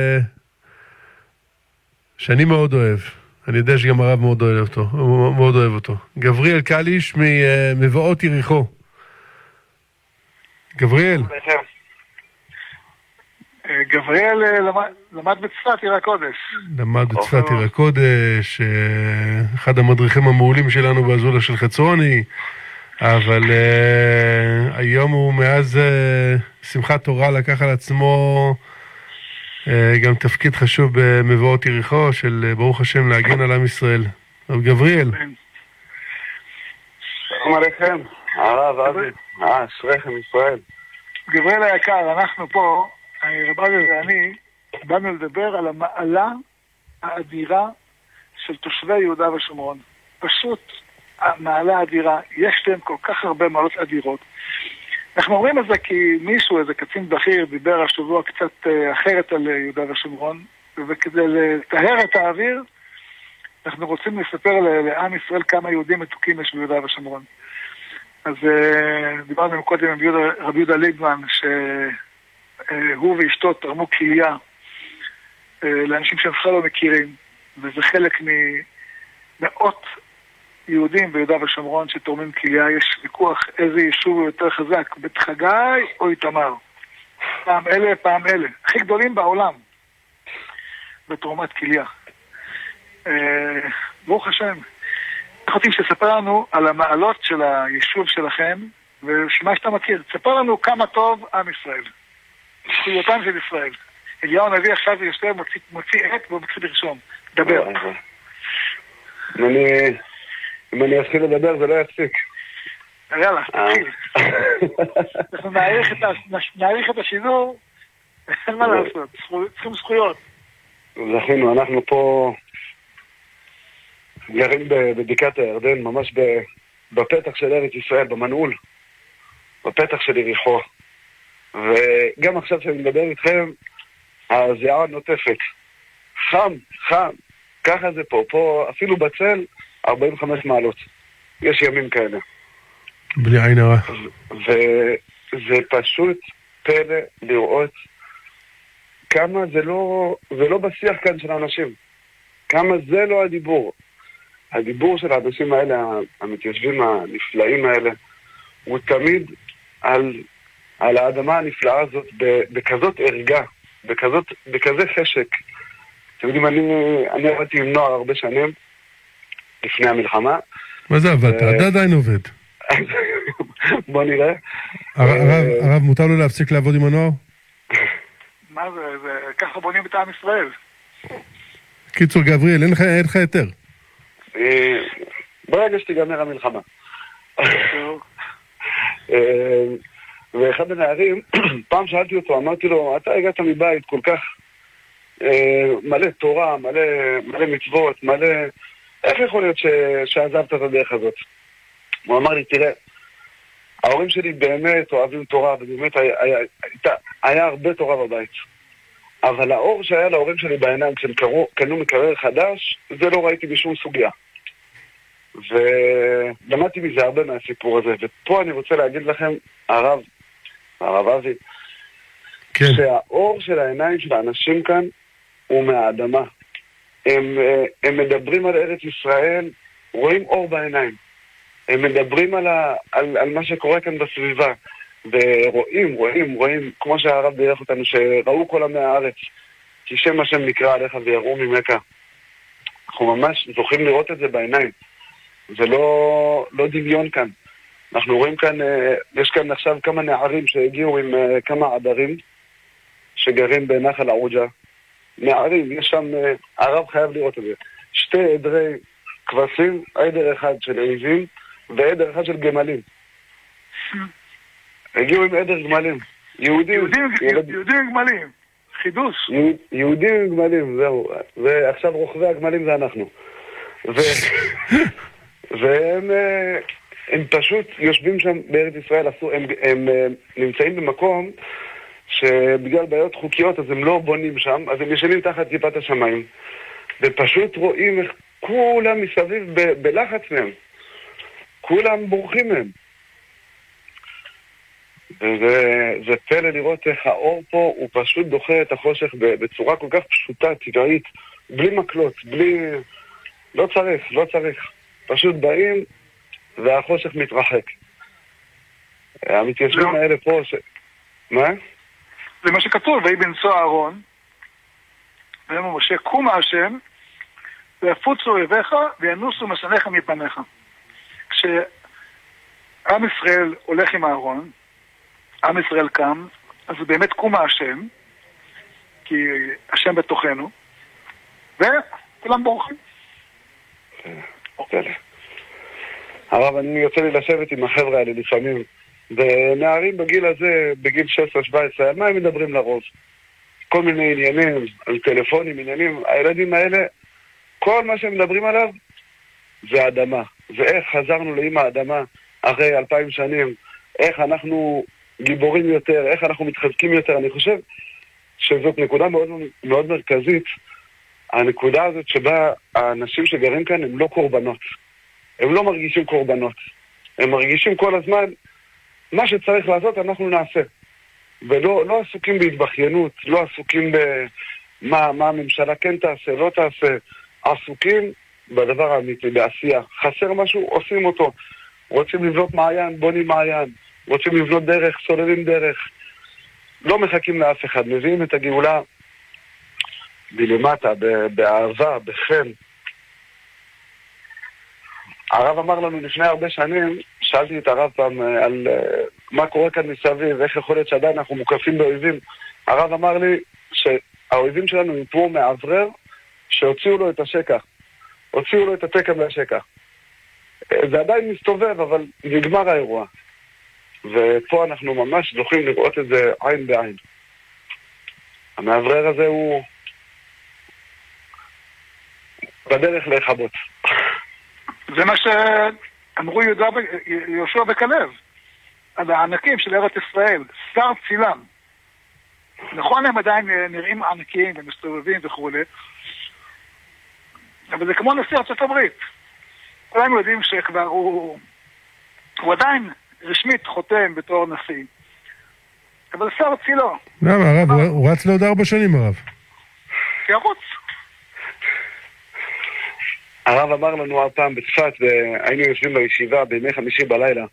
שאני מאוד אוהב. אני יודע שגם הרב מאוד אוהב אותו. גבריאל קליש ממבואות יריחו. גבריאל. גבריאל למד בצפת עיר הקודש. למד בצפת עיר הקודש, אחד המדריכים המעולים שלנו באזולה של חצרוני, אבל היום הוא מאז שמחת תורה לקח על עצמו גם תפקיד חשוב במבואות יריחו של ברוך השם להגן על עם ישראל. רב גבריאל. שלום עליכם, הרב אבי, אשריכם ישראל. גבריאל היקר, אנחנו פה, רב אבי ואני באנו לדבר על המעלה האדירה של תושבי יהודה ושומרון. פשוט המעלה האדירה, יש להם כל כך הרבה מעלות אדירות. אנחנו אומרים את זה כי מישהו, איזה קצין בכיר, דיבר השבוע קצת אחרת על יהודה ושומרון, וכדי לטהר את האוויר, אנחנו רוצים לספר לעם ישראל כמה יהודים מתוקים יש ביהודה ושומרון. אז דיברנו קודם עם רבי יהודה ליבמן, שהוא ואשתו תרמו כליה לאנשים שהם בכלל לא מכירים, וזה חלק ממאות יהודים ביהודה ושומרון שתורמים כליה. יש ויכוח איזה יישוב הוא יותר חזק, בית חגי או איתמר. פעם אלה, פעם אלה. הכי גדולים בעולם בתרומת כליה. ברוך השם. אנחנו רוצים שספר לנו על המעלות של היישוב שלכם, ושמה שאתה מכיר. תספר לנו כמה טוב עם ישראל. זכויותם של ישראל. אליהו הנביא עכשיו יושב, מוציא עט ומוציא לרשום. דבר. אם אני אתחיל לדבר זה לא יפסיק. יאללה, תתחיל. אנחנו נעריך את השידור, אין מה לעשות, צריכים זכויות. זכינו, אנחנו פה גרים בבקעת הירדן, ממש בפתח של ארץ ישראל, במנעול, בפתח של יריחו. וגם עכשיו שאני מדבר איתכם, הזיעה נוטפת. חם, ככה זה פה אפילו בצל 45 מעלות. יש ימים כאלה. בלי עין הרע. וזה פשוט פלא לראות כמה זה לא בשיח כאן של האנשים. כמה זה לא הדיבור. הדיבור של האנשים האלה, המתיישבים הנפלאים האלה, הוא תמיד על האדמה הנפלאה הזאת בכזאת ערגה, בכזה חשק. אתם יודעים, אני עבדתי עם נוער הרבה שנים לפני המלחמה. מה זה עבדת? אתה עדיין עובד. בוא נראה. הרב, מותר לו להפסיק לעבוד עם הנוער? מה זה? ככה בונים את עם ישראל. קיצור גבריאל, אין לך יותר. ברגע שתיגמר המלחמה. ואחד הנערים, פעם שאלתי אותו, אמרתי לו, אתה הגעת מבית כל כך מלא תורה, מלא מצוות, איך יכול להיות שעזבת את הדרך הזאת? הוא אמר לי, תראה, ההורים שלי באמת אוהבים תורה, ובאמת היה הרבה תורה בבית. אבל האור שהיה להורים שלי בעיניים כשהם קנו מקרר חדש, זה לא ראיתי בשום סוגיה. ולמדתי מזה הרבה מהסיפור הזה. ופה אני רוצה להגיד לכם, הרב אבי, כן. שהאור של העיניים של האנשים כאן הוא מהאדמה. הם מדברים על ארץ ישראל, רואים אור בעיניים. הם מדברים על מה שקורה כאן בסביבה. ורואים, כמו שהרב דרך אותנו, שראו כל עמי הארץ, כי שם השם נקרא עליך ויראו ממך. אנחנו ממש זוכים לראות את זה בעיניים. זה לא דמיון כאן. אנחנו רואים כאן, יש כאן עכשיו כמה נערים שהגיעו עם כמה עדרים, שגרים בנחל ערוג'ה. נערים, יש שם, הרב חייב לראות את זה. 2 עדרי כבשים, עדר אחד של עזים, ועדר אחד של גמלים. הגיעו עם עדר גמלים. יהודים עם גמלים. חידוש. יהודים עם גמלים, זהו. ועכשיו רוכבי הגמלים זה אנחנו. והם פשוט יושבים שם בארץ ישראל, הם נמצאים במקום שבגלל בעיות חוקיות אז הם לא בונים שם, אז הם ישנים תחת כיפת השמיים, ופשוט רואים איך כולם מסביב בלחץ מהם, כולם בורחים מהם. וזה פלא לראות איך האור פה הוא פשוט דוחה את החושך בצורה כל כך פשוטה, טבעית, בלי מקלות, לא צריך. פשוט באים והחושך מתרחק. המתיישבים האלה פה מה? זה מה שכתוב, ויהי בנשוא אהרון, ויאמר משה, קום השם, ויפוצו אויביך, וינוסו משנאיך מפניך. כשעם ישראל הולך עם אהרון, עם ישראל קם, אז זה באמת קום השם, כי השם בתוכנו, וכולם בורחים. הרב, אני יוצא לי לשבת עם החבר'ה האלה לפעמים, ונערים בגיל הזה, בגיל 16-17, על מה הם מדברים לרוב? כל מיני עניינים, על טלפונים, עניינים. הילדים האלה, כל מה שהם מדברים עליו זה האדמה. זה איך חזרנו לאמא האדמה אחרי 2000 שנים, איך אנחנו גיבורים יותר, איך אנחנו מתחזקים יותר. אני חושב שזאת נקודה מאוד, מאוד מרכזית, הנקודה הזאת שבה האנשים שגרים כאן הם לא קורבנות. הם לא מרגישים קורבנות. הם מרגישים כל הזמן, מה שצריך לעשות אנחנו נעשה. ולא עסוקים בהתבחיינות, לא עסוקים במה הממשלה כן תעשה, לא תעשה. עסוקים בדבר האמיתי, בעשייה. חסר משהו, עושים אותו. רוצים לבנות מעיין, בונים מעיין. רוצים לבנות דרך, סוללים דרך. לא מחכים לאף אחד. מביאים את הגאולה בלמטה, באהבה, בחן. הרב אמר לנו לפני הרבה שנים, שאלתי את הרב פעם על מה קורה כאן מסביב, איך יכול להיות שעדיין אנחנו מוקפים באויבים. הרב אמר לי שהאויבים שלנו הם כמו מעברר שהוציאו לו את השקע. הוציאו לו את התקע מהשקע. זה עדיין מסתובב, אבל נגמר האירוע. ופה אנחנו ממש זוכים לראות את זה עין בעין. המעברר הזה הוא בדרך להיכבות. זה מה שאמרו יהושע וכלב על הענקים של ארץ ישראל, שר צילם. נכון, הם עדיין נראים ענקיים ומסתובבים וכו', אבל זה כמו נשיא ארצות הברית. כולנו יודעים שכבר הוא עדיין רשמית חותם בתור נשיא, אבל שר צילו. למה הרב? הוא רץ לעוד 4 שנים הרב. ירוץ. הרב אמר לנו הפעם בצפת, והיינו יושבים בישיבה בימי חמישי בלילה,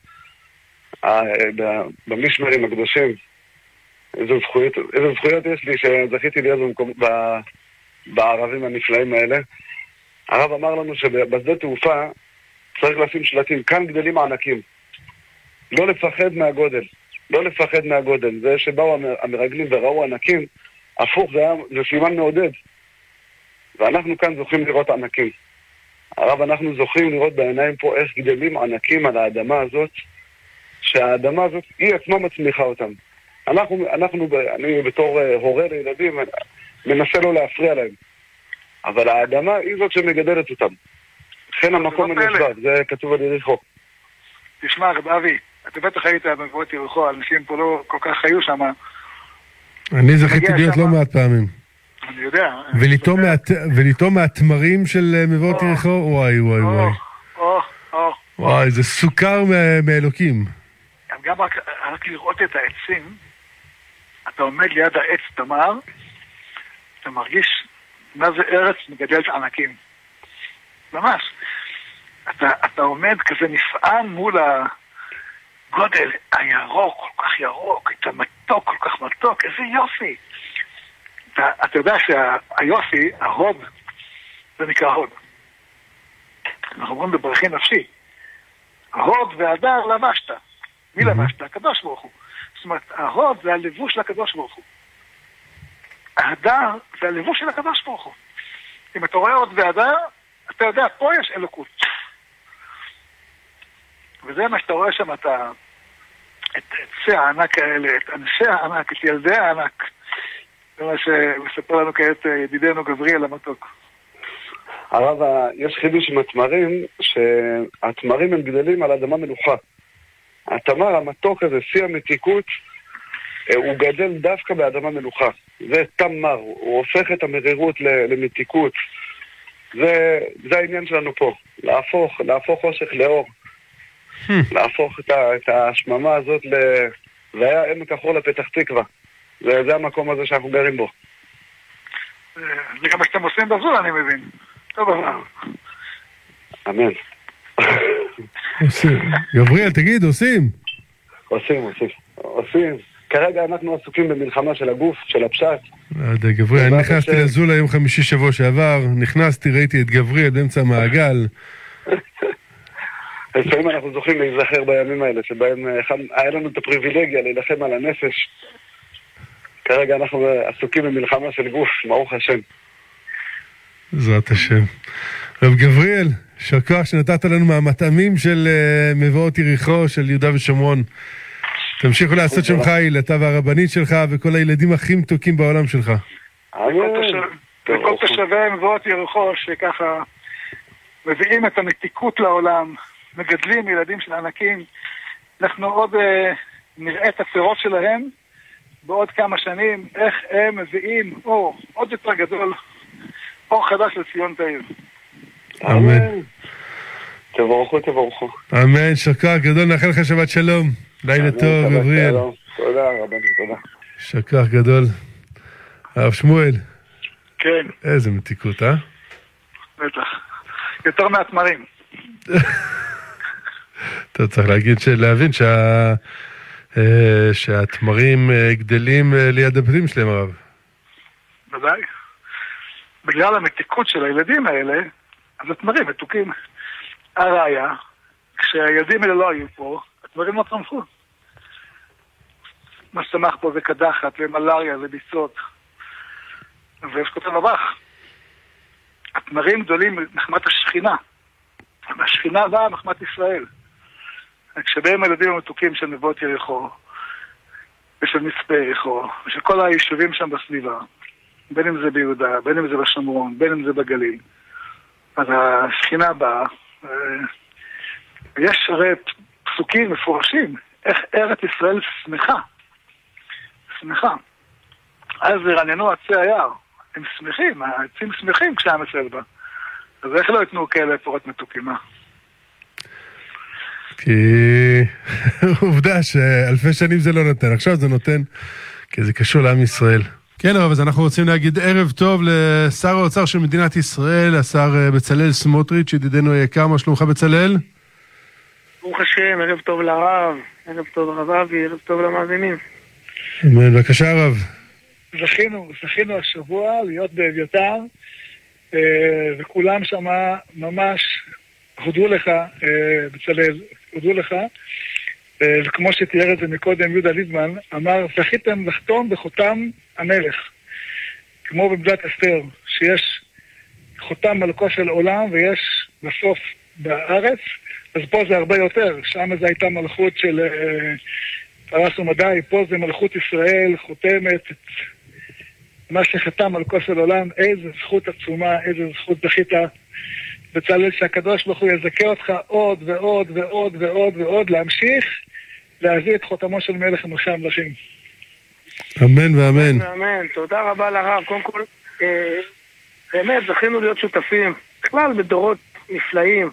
במשמרים הקדושים. איזה זכויות יש לי שזכיתי להיות בערבים הנפלאים האלה. הרב אמר לנו שבשדה תעופה צריך לשים שלטים, כאן גדלים הענקים. לא לפחד מהגודל. לא לפחד מהגודל. זה שבאו המרגלים וראו ענקים, הפוך זה סימן מעודד. ואנחנו כאן זוכים לראות ענקים. הרב, אנחנו זוכים לראות בעיניים פה איך גדלים ענקים על האדמה הזאת, שהאדמה הזאת היא עצמה מצמיחה אותם. אני בתור הורה לילדים מנסה לא להפריע להם. אבל האדמה היא זאת שמגדלת אותם. לכן המקום הנשבר, זה כתוב על יריחו. תשמע, רב אבי, אתה בטח היית במבואות יריחו, אנשים פה לא כל כך חיו שם. אני זכיתי להיות לא מעט פעמים. אני יודע. ולטום מהתמרים של מבואות יריחו, וואי. וואי, זה סוכר מאלוקים. גם רק לראות את העצים, אתה עומד ליד העץ תמר, אתה מרגיש מה זה ארץ מגדלת ענקים. ממש. אתה עומד כזה נפעם מול הגודל הירוק, כל כך ירוק, את המתוק, כל כך מתוק, איזה יופי. אתה יודע שהיופי, ההוד, זה נקרא הוד. אנחנו אומרים בברכי נפשי. ההוד והדר לבשת. מי לבשת? הקדוש ברוך הוא. זאת אומרת, ההוד זה הלבוש של הקדוש ברוך הוא. ההדר זה הלבוש של הקדוש ברוך הוא. אם אתה רואה הוד והדר, אתה יודע, פה יש אלוקות. וזה מה שאתה רואה שם, את עצי הענק האלה, את אנשי הענק, את ילדי הענק. זה מה שמספר לנו כעת ידידנו גבריאל המתוק. הרב, יש חידוש עם התמרים, שהתמרים הם גדלים על אדמה מלוכה. התמר המתוק הזה, שיא המתיקות, הוא גדל דווקא באדמה מלוכה. זה תמר, הוא הופך את המרירות למתיקות. זה העניין שלנו פה, להפוך חושך לאור. להפוך את השממה הזאת והיה עמק החור לפתח תקווה. זה המקום הזה שאנחנו גרים בו. זה גם מה שאתם עושים בזול, אני מבין. טוב אבל. אמן. גבריאל, תגיד, עושים? עושים. כרגע אנחנו עסוקים במלחמה של הגוף, של הפשט. גבריאל, אני נכנסתי לזול היום חמישי שבוע שעבר, ראיתי את גבריאל באמצע המעגל. לפעמים אנחנו זוכים להיזכר בימים האלה, שבהם היה לנו את הפריבילגיה להילחם על הנפש. כרגע אנחנו עסוקים במלחמה של גוף, ברוך השם. בעזרת השם. רב גבריאל, יישר כוח שנתת לנו מהמטעמים של מבואות יריחו, של יהודה ושומרון. תמשיכו לעשות שם חיל, אתה והרבנית שלך וכל הילדים הכי מתוקים בעולם שלך. וכל תושבי מבואות יריחו שככה מביאים את המתיקות לעולם, מגדלים ילדים של ענקים. אנחנו עוד נראה את הפירות שלהם בעוד כמה שנים, איך הם מביאים אור עוד יותר גדול, אור חדש לציון תאיר. אמן. תבורכו. אמן, שכח גדול, נאחל לך שבת שלום. לילה טוב, גבריאל. תודה, רבני, תודה. שכח גדול. הרב שמואל. כן. איזה מתיקות, בטח. יותר מהתמרים. אתה צריך להבין שהתמרים גדלים ליד הבתים שלהם, הרב. ודאי. בגלל המתיקות של הילדים האלה, אז התמרים מתוקים. הראיה, כשהילדים האלה לא היו פה, התמרים לא צמחו. מה שצמח פה זה קדחת ומלריה וביצות. ויש כותב הבח. התמרים גדולים מחמת השכינה. והשכינה באה מחמת ישראל. כשבאים הילדים המתוקים של מבואות יריחו, ושל מצפה יריחו, ושל כל היישובים שם בסביבה, בין אם זה ביהודה, בין אם זה בשומרון, בין אם זה בגליל, אז השכינה באה, יש הרי פסוקים מפורשים, איך ארץ ישראל שמחה. אז רעננו עצי היער, הם שמחים, העצים שמחים כשהם ישראל בה. אז איך לא יתנו כאלה פירות מתוקים, כי עובדה שאלפי שנים זה לא נותן, עכשיו זה נותן, כי זה קשור לעם ישראל. כן, אבל אז אנחנו רוצים להגיד ערב טוב לשר האוצר של מדינת ישראל, השר בצלאל סמוטריץ', ידידנו היקר, מה שלומך בצלאל? ברוך השם, ערב טוב לרב, ערב טוב לרב אבי, ערב טוב למאזינים. בבקשה הרב. זכינו השבוע להיות באביתר, וכולם שם ממש הודו לך, בצלאל, הודו לך, וכמו שתיאר את זה מקודם יהודה ליזמן, אמר, זכיתם לחתום בחותם המלך, כמו במגילת אסתר, שיש חותם מלכו של עולם ויש בסוף בארץ, אז פה זה הרבה יותר, שם זה הייתה מלכות של פרס ומדי, פה זה מלכות ישראל, חותמת מה שחתם מלכו של עולם. איזה זכות עצומה, איזה זכות זכית בצלאל, שהקדוש ברוך הוא יזכה אותך עוד ועוד ועוד ועוד ועוד להמשיך להביא את חותמו של מלך מלכי המלכים. אמן ואמן. אמן, תודה רבה לרב. קודם כל, באמת זכינו להיות שותפים בכלל בדורות נפלאים.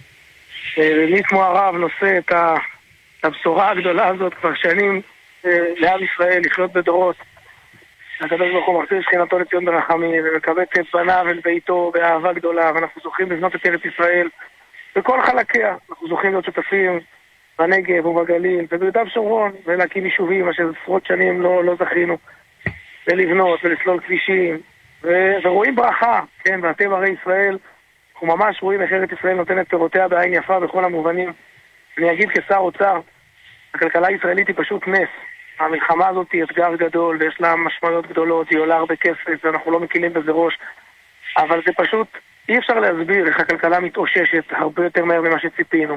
מי כמו הרב נושא את הבשורה הגדולה הזאת כבר שנים לעם ישראל, לחיות בדורות. הקדוש ברוך הוא מחזיר שכינתו לציון ברחמים ומקבץ את בניו אל ביתו באהבה גדולה, ואנחנו זוכים לבנות את ארץ ישראל בכל חלקיה. אנחנו זוכים להיות שותפים בנגב ובגליל וביהודה ושומרון, ולהקים יישובים מה שעשרות שנים לא זכינו, ולבנות ולסלול כבישים, ורואים ברכה, כן, והטבע הרי ישראל, אנחנו ממש רואים איך ארץ ישראל נותנת פירותיה בעין יפה בכל המובנים. אני אגיד כשר אוצר, הכלכלה הישראלית היא פשוט נס. המלחמה הזאת היא אתגר גדול ויש לה משמעויות גדולות, היא עולה הרבה כסף ואנחנו לא מקילים בזה ראש, אבל זה פשוט אי אפשר להסביר איך הכלכלה מתאוששת הרבה יותר מהר ממה שציפינו.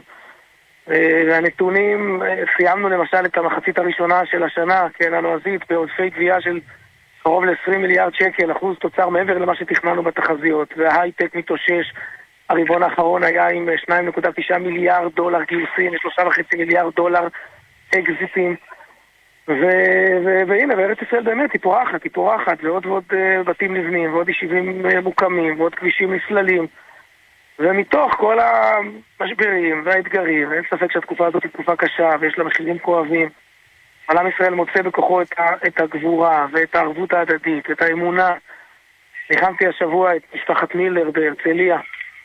והנתונים, סיימנו למשל את המחצית הראשונה של השנה, כן, הלועזית, בעודפי גבייה של קרוב ל-20 מיליארד שקל, אחוז תוצר מעבר למה שתכננו בתחזיות, וההייטק מתאושש. הרבעון האחרון היה עם 2.9 מיליארד דולר גיוסים, 3.5 מיליארד דולר אקזיטים, והנה, וארץ ישראל באמת היא פורחת, ועוד ועוד בתים נבנים, ועוד יישובים מוקמים, ועוד כבישים נסללים. ומתוך כל המשברים והאתגרים, אין ספק שהתקופה הזאת היא תקופה קשה, ויש לה מחירים כואבים, אבל עם ישראל מוצא בכוחו את הגבורה, ואת הערבות ההדדית, ואת האמונה. ניחמתי השבוע את משפחת מילר בהרצליה.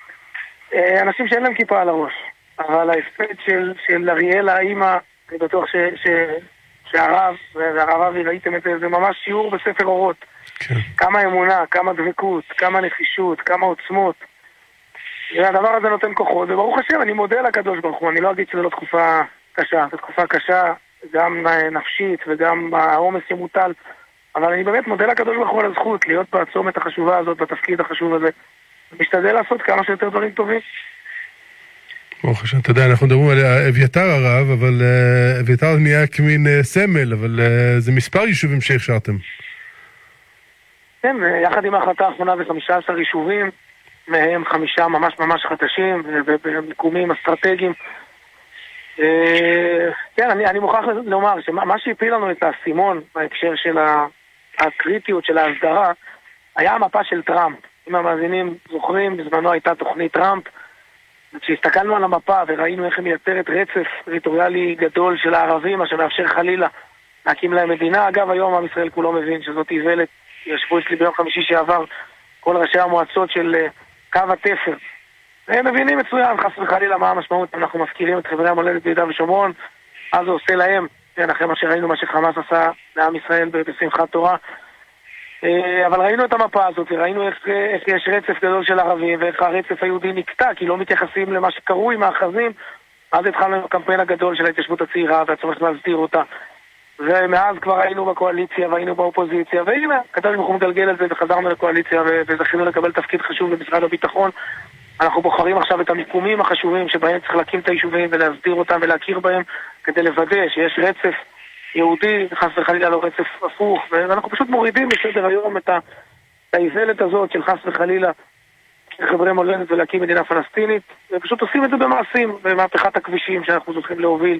אנשים שאין להם כיפה על הראש, אבל ההספד של אריאלה, האמא, אני בטוח שהרב, והרב אבי ראיתם את זה, זה ממש שיעור בספר אורות. כן. כמה אמונה, כמה דבקות, כמה נחישות, כמה עוצמות. והדבר הזה נותן כוחות, וברוך השם, אני מודה לקדוש ברוך הוא. אני לא אגיד שזו לא תקופה קשה, זו תקופה קשה, גם נפשית וגם העומס שמוטל, אבל אני באמת מודה לקדוש ברוך הוא על הזכות להיות בצומת החשובה הזאת, בתפקיד החשוב הזה. משתדל לעשות כמה שיותר דברים טובים. ברוך השם, אתה יודע, אנחנו מדברים על אביתר הרב, אבל אביתר נהיה כמין סמל, אבל זה מספר יישובים שהכשרתם. כן, יחד עם ההחלטה האחרונה ב-15 יישובים, מהם 5 ממש ממש חדשים, ובמיקומים אסטרטגיים. כן, אני מוכרח לומר שמה שהפיל לנו את הסימון בהקשר של הקריטיות של ההסדרה, היה המפה של טראמפ. אם המאזינים זוכרים, בזמנו הייתה תוכנית טראמפ, כשהסתכלנו על המפה וראינו איך היא מייצרת רצף טריטוריאלי גדול של הערבים, מה שמאפשר חלילה להקים להם מדינה. אגב, היום עם ישראל כולו מבין שזאת איוולת. ישבו אצלי ביום חמישי שעבר כל ראשי המועצות של קו התפר. והם מבינים מצוין, חס וחלילה, מה המשמעות. אנחנו מפקירים את חברי המולדת ביהודה ושומרון, אז זה עושה להם, אחרי מה שראינו, מה שחמאס עשה לעם ישראל בשמחת תורה. אבל ראינו את המפה הזאת, וראינו איך יש רצף גדול של ערבים, ואיך הרצף היהודי נקטע, כי לא מתייחסים למה שקרוי מאחזים. אז התחלנו עם הקמפיין הגדול של ההתיישבות הצעירה, והצורך להסדיר אותה. ומאז כבר היינו בקואליציה והיינו באופוזיציה, והנה, הקדוש ברוך הוא מגלגל על זה וחזרנו לקואליציה וזכינו לקבל תפקיד חשוב במשרד הביטחון. אנחנו בוחרים עכשיו את המיקומים החשובים שבהם צריך להקים את היישובים ולהסדיר אותם ולהכיר בהם כדי לוודא שיש רצף יהודי, חס וחלילה לא רצף הפוך, ואנחנו פשוט מורידים בסדר היום את האיוולת הזאת של חס וחלילה חברי מולדת ולהקים מדינה פלסטינית, ופשוט עושים את זה במעשים, במהפכת הכבישים שאנחנו זוכים להוביל.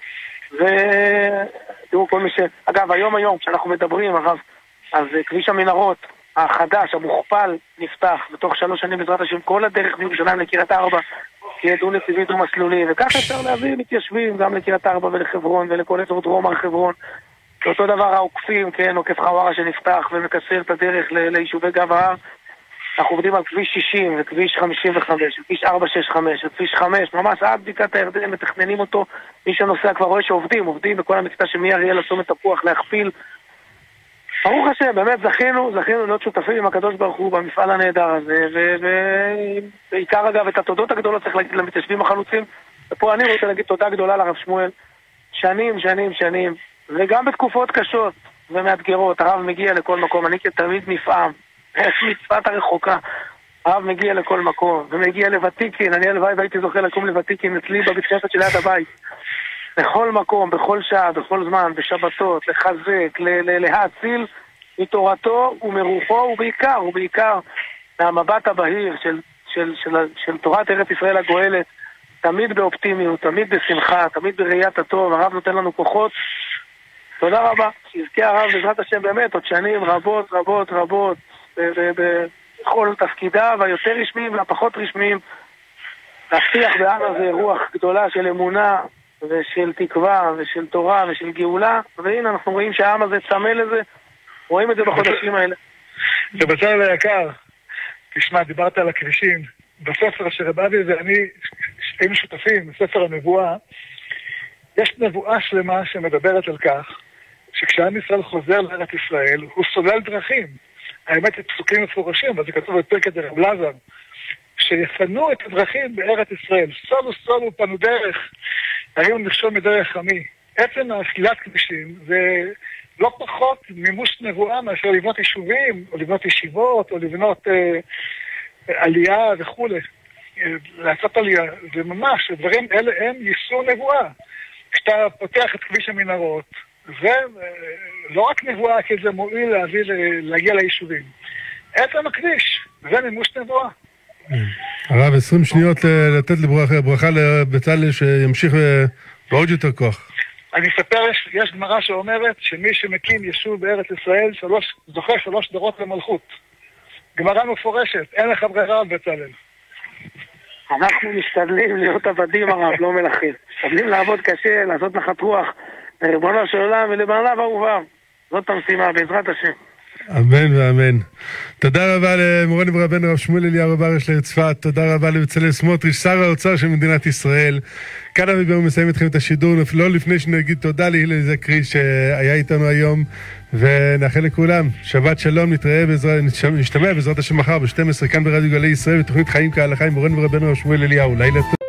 ותראו כל מי אגב, היום כשאנחנו מדברים, אז כביש המנהרות החדש, המוכפל, נפתח בתוך 3 שנים בעזרת השם, כל הדרך מירושלים לקריית ארבע תהיה דו-נתיבית דו-מסלולי, וככה אפשר להביא מתיישבים גם לקריית ארבע ולחברון ולכל אזור דרום הר חברון. אותו דבר העוקפים, כן, עוקף חווארה שנפתח ומקצר את הדרך ליישובי גב ההר. אנחנו עובדים על כביש 60 וכביש 55 וכביש 465 וכביש 5, ממש עד בקעת הירדן, מתכננים אותו. מי שנוסע כבר רואה שעובדים בכל המקטע שמאריאל לצומת תפוח להכפיל. ברוך השם, באמת זכינו להיות שותפים עם הקדוש ברוך הוא במפעל הנהדר הזה, ובעיקר אגב את התודות הגדולות צריך להגיד למתיישבים החלוצים, ופה אני רוצה להגיד תודה גדולה לרב שמואל. שנים, וגם בתקופות קשות ומאתגרות, הרב מגיע לכל מקום, אני כתלמיד מפעם, מצוות הרחוקה, הרב מגיע לכל מקום, ומגיע לוותיקין, אני הלוואי והייתי זוכה לקום לוותיקין אצלי בבית כנסת של יד הבית. בכל מקום, בכל שעה, בכל זמן, בשבתות, לחזק, להציל מתורתו ומרוחו, ובעיקר מהמבט הבהיר של תורת ארץ ישראל הגואלת, תמיד באופטימיות, תמיד בשמחה, תמיד בראיית הטוב. הרב נותן לנו כוחות. תודה רבה. שיזכה הרב בעזרת השם באמת עוד שנים רבות בכל תפקידיו היותר רשמיים והפחות רשמיים, להפיח בעם הזה רוח גדולה של אמונה ושל תקווה ושל תורה ושל גאולה, והנה אנחנו רואים שהעם הזה צמא לזה, רואים את זה בחודשים האלה. ובצלאל היקר, תשמע, דיברת על הכבישים, בספר שרב אבי ואני היינו שותפים, בספר הנבואה, יש נבואה שלמה שמדברת על כך שכשעם ישראל חוזר לארץ ישראל, הוא סולל דרכים. האמת היא פסוקים מפורשים, אבל זה כתוב בפרקת רב לזר, שיפנו את הדרכים בארץ ישראל. סולו פנו דרך, הרימו מכשול מדרך עמי. עצם הסלילת כבישים זה לא פחות מימוש נבואה מאשר לבנות יישובים, או לבנות ישיבות, או לבנות עלייה וכו'. לעשות עלייה, זה ממש, הדברים האלה הם יישום נבואה. כשאתה פותח את כביש המנהרות, זה לא רק נבואה, כי זה מועיל להגיע ליישובים. עצם הכביש, זה מימוש נבואה. הרב, 20 שניות לתת ברכה לבצלאל שימשיך בעוד יותר כוח. אני אספר, יש גמרא שאומרת שמי שמקים יישוב בארץ ישראל זוכה 3 דורות למלכות. גמרא מפורשת, אין לך ברירה בצלאל. אנחנו משתדלים להיות עבדים הרב, לא מלכים. משתדלים לעבוד קשה, לעשות נחת רוח לריבונו של עולם ולבעליו אהוביו. זאת המשימה, בעזרת השם. אמן ואמן. תודה רבה למורנו ורבנו הרב שמואל אליהו ברוש לעיר צפת. תודה רבה לבצלאל סמוטריץ', שר האוצר של מדינת ישראל. כאן אבי ברום מסיים אתכם את השידור, לא לפני שנגיד תודה להלל זקרי שהיה איתנו היום, ונאחל לכולם שבת שלום. נשתמע בעזרת השם מחר ב-12 כאן ברדיו גלי ישראל בתוכנית חיים כהלכה עם מורנו ורבנו הרב שמואל אליהו. לילה טוב.